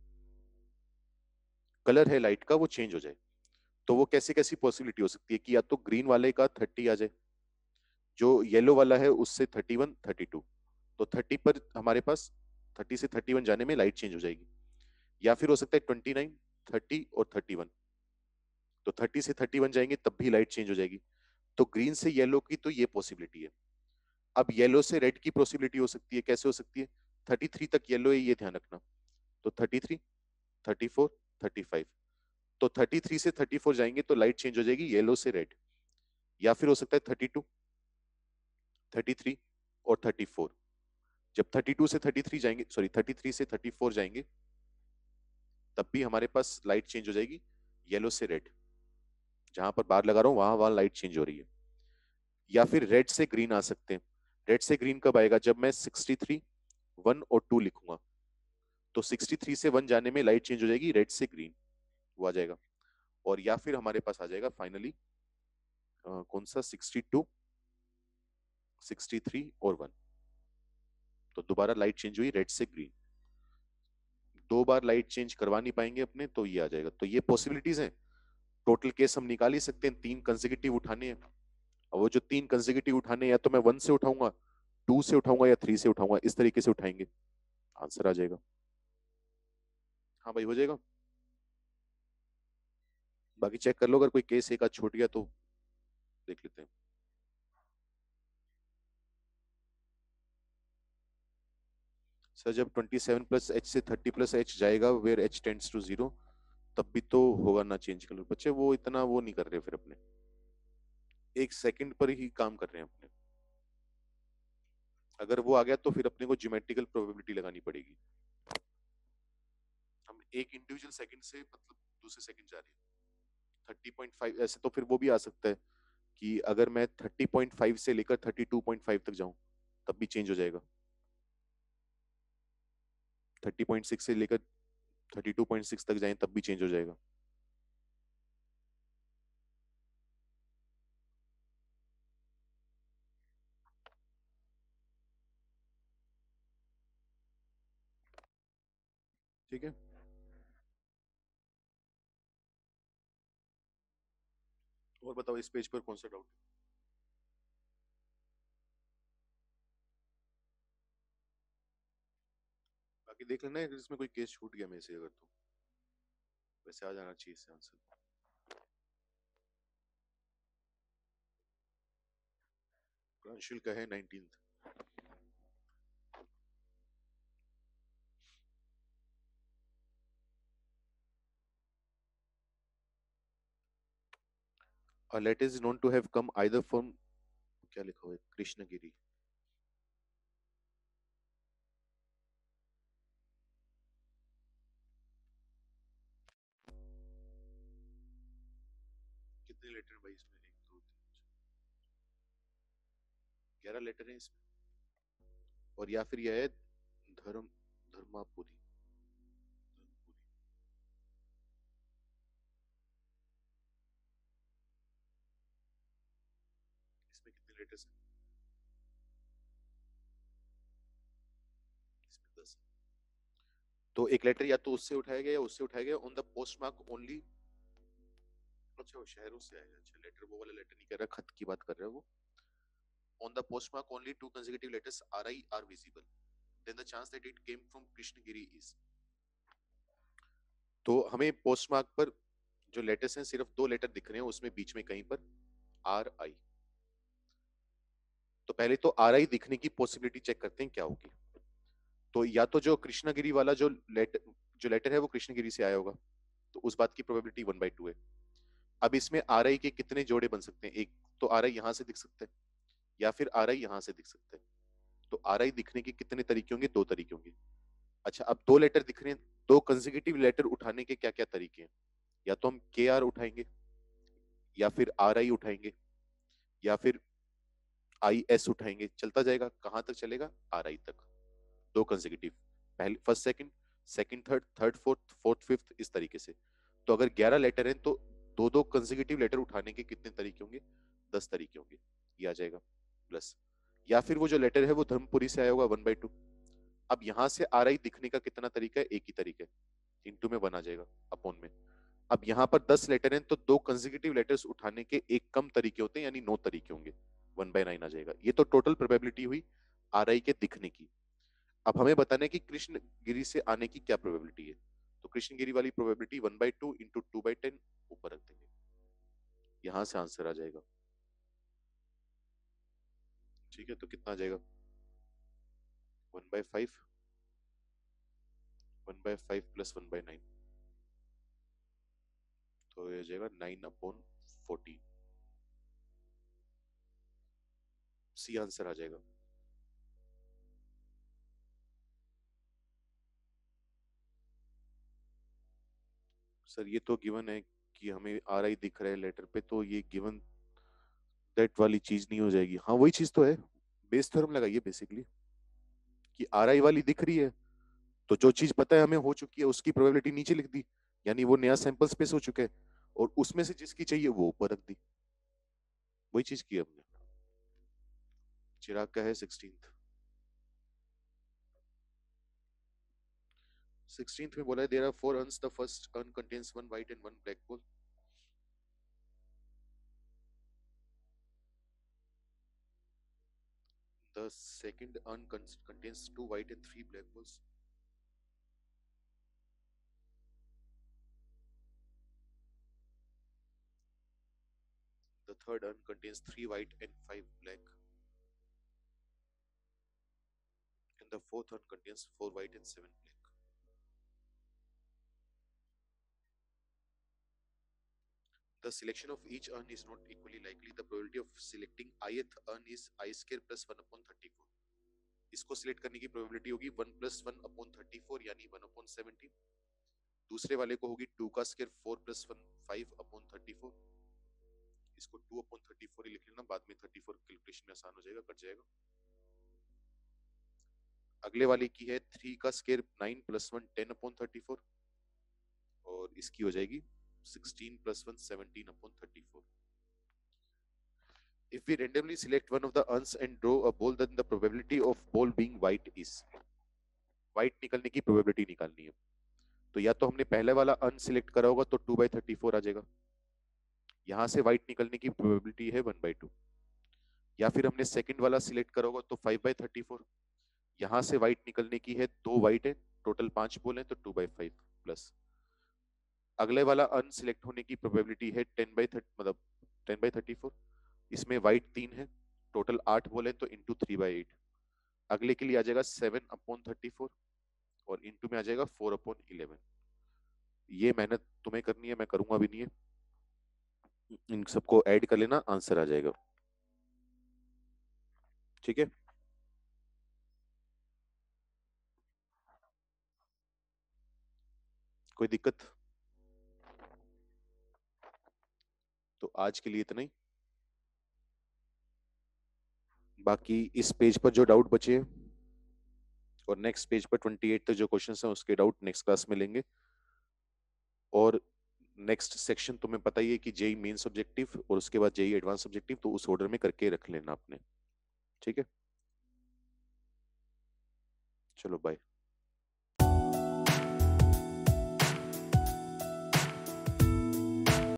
कलर है लाइट का वो चेंज हो जाए। तो वो कैसे कैसी पॉसिबिलिटी हो सकती है कि या तो ग्रीन वाले का थर्टी आ जाए, जो येलो वाला है उससे थर्टी वन थर्टी टू, तो थर्टी पर हमारे पास थर्टी से थर्टी वन जाने में लाइट चेंज हो जाएगी। या फिर हो सकता है ट्वेंटी नाइन, थर्टी और थर्टी वन, तो थर्टी से थर्टी वन जाएंगे तब भी लाइट चेंज हो जाएगी। तो ग्रीन से येलो की तो ये पॉसिबिलिटी है। अब येलो से रेड की पॉसिबिलिटी हो सकती है, कैसे हो सकती है, थर्टी थ्री तक येलो है ये ध्यान रखना, तो thirty three, thirty four, thirty five, तो थर्टी थ्री से थर्टी फोर जाएंगे तो लाइट चेंज हो जाएगी येलो से रेड। या फिर हो सकता है थर्टी टू, थर्टी थ्री और थर्टी फोर, जब थर्टी टू से थर्टी थ्री जाएंगे, सॉरी थर्टी थ्री से थर्टी फोर जाएंगे तब भी हमारे पास लाइट चेंज हो जाएगी येलो से रेड। जहां पर बार लगा रहा हूं वहां वहां लाइट चेंज हो रही है। या फिर रेड से ग्रीन आ सकते हैं। रेड से ग्रीन कब आएगा, जब मैं सिक्सटी थ्री, वन और टू लिखूंगा, तो सिक्सटी थ्री से वन जाने में लाइट चेंज हो जाएगी रेड से ग्रीन, वो आ जाएगा। और या फिर हमारे पास आ जाएगा फाइनली कौन सा, सिक्सटी टू, सिक्सटी थ्री और वन, तो दोबारा लाइट चेंज हुई रेड से ग्रीन। दो बार लाइट चेंज करवा नहीं पाएंगे अपने तो ये आ जाएगा। तो ये पॉसिबिलिटीज हैं। टोटल केस हम निकाल ही सकते हैं, तीन कंसेक्यूटिव उठाने हैं। और वो जो तीन कंसेक्यूटिव उठाने हैं, या तो मैं वन से उठाऊंगा, टू से उठाऊंगा या थ्री से उठाऊंगा, इस तरीके से उठाएंगे, आंसर आ जाएगा। हाँ भाई हो जाएगा। बाकी चेक कर लो, अगर कोई केस एक आध छूट गया तो देख लेते हैं। सर जब ट्वेंटी सेवन प्लस एच से थर्टी प्लस एच जाएगा where H tends to zero, तब भी तो होगा ना चेंज कलर। बच्चे वो इतना वो नहीं कर रहे फिर अपने, एक सेकंड पर ही काम कर रहे हैं अपने। अगर वो आ गया तो फिर अपने को ज्योमेट्रिकल प्रोबेबिलिटी लगानी पड़ेगी। हम एक इंडिविजुअल सेकंड से मतलब दूसरे सेकंड जा रहे हैं। थर्टी पॉइंट फाइव ऐसे तो फिर वो भी आ सकता है कि अगर मैं थर्टी पॉइंट फाइव से लेकर थर्टी टू पॉइंट फाइव तक जाऊं तब भी चेंज हो जाएगा। थर्टी पॉइंट सिक्स से लेकर थर्टी टू पॉइंट सिक्स तक जाएं तब भी चेंज हो जाएगा। ठीक है, और बताओ इस पेज पर कौन सा डाउट है? बाकी देख लेना अगर इसमें कोई केस छूट गया मेरे से अगर, तो वैसे आ जाना चाहिए इससे आंसर। प्रांशुल का है nineteenth. A letter is known to have come either from, क्या लिखा हुआ है, कृष्णगिरी। कितने लेटर भाई इसमें? एक दो तीन ग्यारह लेटर है इसमें। और या फिर यह है धर्म, धर्मापुरी, धर्मपुरी। इसमें कितने लेटर्स हैं? इसमें दस है। तो एक लेटर या तो उससे उठाया गया या उससे उठाया गया on the post mark only. अच्छा वो शहरों से आया। अच्छा लेटर वो वाला लेटर नहीं कर रहा, खत की बात कर रहा है वो। On the post mark only two consecutive letters R I are visible, then the chance that it came from Krishnagiri is. तो हमें पोस्ट मार्क पर जो लेटर्स हैं सिर्फ दो लेटर दिख रहे हैं, उसमें बीच में कहीं पर आर आई। तो पहले तो आर आई दिखने की पॉसिबिलिटी चेक करते हैं क्या होगी। तो या तो जो कृष्णगिरी वाला जो लेटर जो लेटर है वो कृष्णगिरी से आया होगा, तो उस बात की प्रोबेबिलिटी वन बाई टू है। अब इसमें आर आई के कितने जोड़े बन सकते हैं? एक तो आर आई यहां से दिख सकता है या फिर आर आई यहां से दिख सकता है। तो आर आई दिखने के कितने तरीके होंगे? दो तरीके होंगे। अच्छा अब दो लेटर दिख रहे हैं, दो कंसेक्यूटिव लेटर उठाने के क्या क्या तरीके हैं? या तो हम के आर उठाएंगे, या फिर आर आई उठाएंगे, या फिर आई एस उठाएंगे। चलता जाएगा, कहां तक चलेगा? आर आई तक। दो कंसेक्यूटिव, पहले first second, second third, third fourth, fourth fifth, इस तरीके से। तो अगर ग्यारह लेटर हैं तो दो दो कंसेक्यूटिव लेटर उठाने के कितने तरीके होंगे? दस तरीके होंगे। ये आ जाएगा प्लस। या फिर वो जो लेटर है वो धर्मपुरी से आया होगा, वन बाई टू। अब यहां से आर आई दिखने का कितना तरीका है? एक ही तरीका है, इंटू में बना जाएगा अपॉन में। अब यहाँ पर दस लेटर हैं तो दो कंसेक्यूटिव लेटर्स उठाने के एक कम तरीके होते हैं, यानी नौ तरीके होंगे। वन बाय नाइन आ जाएगा। ये तो टोटल प्रोबेबिलिटी हुई आर आई के दिखने की। अब हमें बताना है कि कृष्णगिरी से आने की क्या प्रोबेबिलिटी है। तो कृष्णगिरी वाली probability one by two into two by ten ऊपर रख देंगे, यहां से आंसर आ जाएगा। ठीक है, तो कितना आ जाएगा? One by five, one by five plus one by nine, तो ये आ जाएगा nine upon fourteen. C answer आ जाएगा। सर ये तो गिवन है कि हमें आर आई दिख रहा है लेटर पे, तो ये गिवन दैट वाली चीज नहीं हो जाएगी। हाँ वही चीज तो है, बेस थ्योरम लगाइए बेसिकली कि आर आई वाली दिख रही है, तो जो चीज पता है हमें हो चुकी है उसकी प्रोबेबिलिटी नीचे लिख दी, यानी वो नया सैंपल स्पेस हो चुका है, और उसमें से जिसकी चाहिए वो ऊपर रख दी। वही चीज की हमने। चिराग का है सिक्सटींथ। सिक्सटींथ में बोला है there are four urns, the first urn contains one white and one black ball. The second urn con- contains two white and three black balls. The third urn contains three white and five black. and the fourth urn contains four white and seven black. The selection of each urn is not equally likely. The probability of selecting ith urn is I square plus one upon thirty-four. इसको select करने की probability होगी one plus one upon thirty four यानी one upon seventeen. दूसरे वाले को होगी two का square four plus one five upon thirty four. इसको टू अपॉन थर्टी फोर ही लिख लेना, बाद में थर्टी फोर कैलकुलेशन में आसान हो जाएगा, कट जाएगा. अगले वाले की है थ्री का square nine plus one ten upon thirty four और इसकी हो जाएगी sixteen plus one seventeen upon thirty four. If we randomly select one of the urns and draw a ball, then the probability of ball being white is. White निकलने की probability निकालनी है. तो या तो हमने पहले वाला अर्न सिलेक्ट करा होगा तो टू बाई थर्टी फोर आ जाएगा. यहां से व्हाइट निकलने की प्रोबेबिलिटी है वन बाई टू. या फिर हमने सेकंड वाला सिलेक्ट करा होगा तो फाइव बाई थर्टी फोर. यहां से व्हाइट निकलने की है, दो व्हाइट है, टोटल पांच बॉल है, तो टू बाई फाइव प्लस अगले वाला अर्न सिलेक्ट होने की प्रोबेबिलिटी है टेन बाई थर्टी मतलब टेन बाई थर्टी फोर. इसमें व्हाइट तीन है, टोटल आठ बॉल है, तो इंटू थ्री बाई एट. अगले के लिए आ जाएगा सेवन अपॉन थर्टी फोर और इंटू में आ जाएगा फोर अपॉन इलेवन. ये मेहनत तुम्हें करनी है, मैं करूंगा भी नहीं है. इन सबको ऐड कर लेना, आंसर आ जाएगा. ठीक है. कोई दिक्कत? तो आज के लिए इतना ही. बाकी इस पेज पर जो डाउट बचे हैं और नेक्स्ट पेज पर अट्ठाईस तक जो क्वेश्चंस हैं उसके डाउट नेक्स्ट क्लास में लेंगे. और नेक्स्ट सेक्शन तुम्हें पता ही है कि जेई मेंस ऑब्जेक्टिव और उसके बाद जेई एडवांस ऑब्जेक्टिव, तो उस ऑर्डर में करके रख लेना आपने. ठीक है, चलो बाय.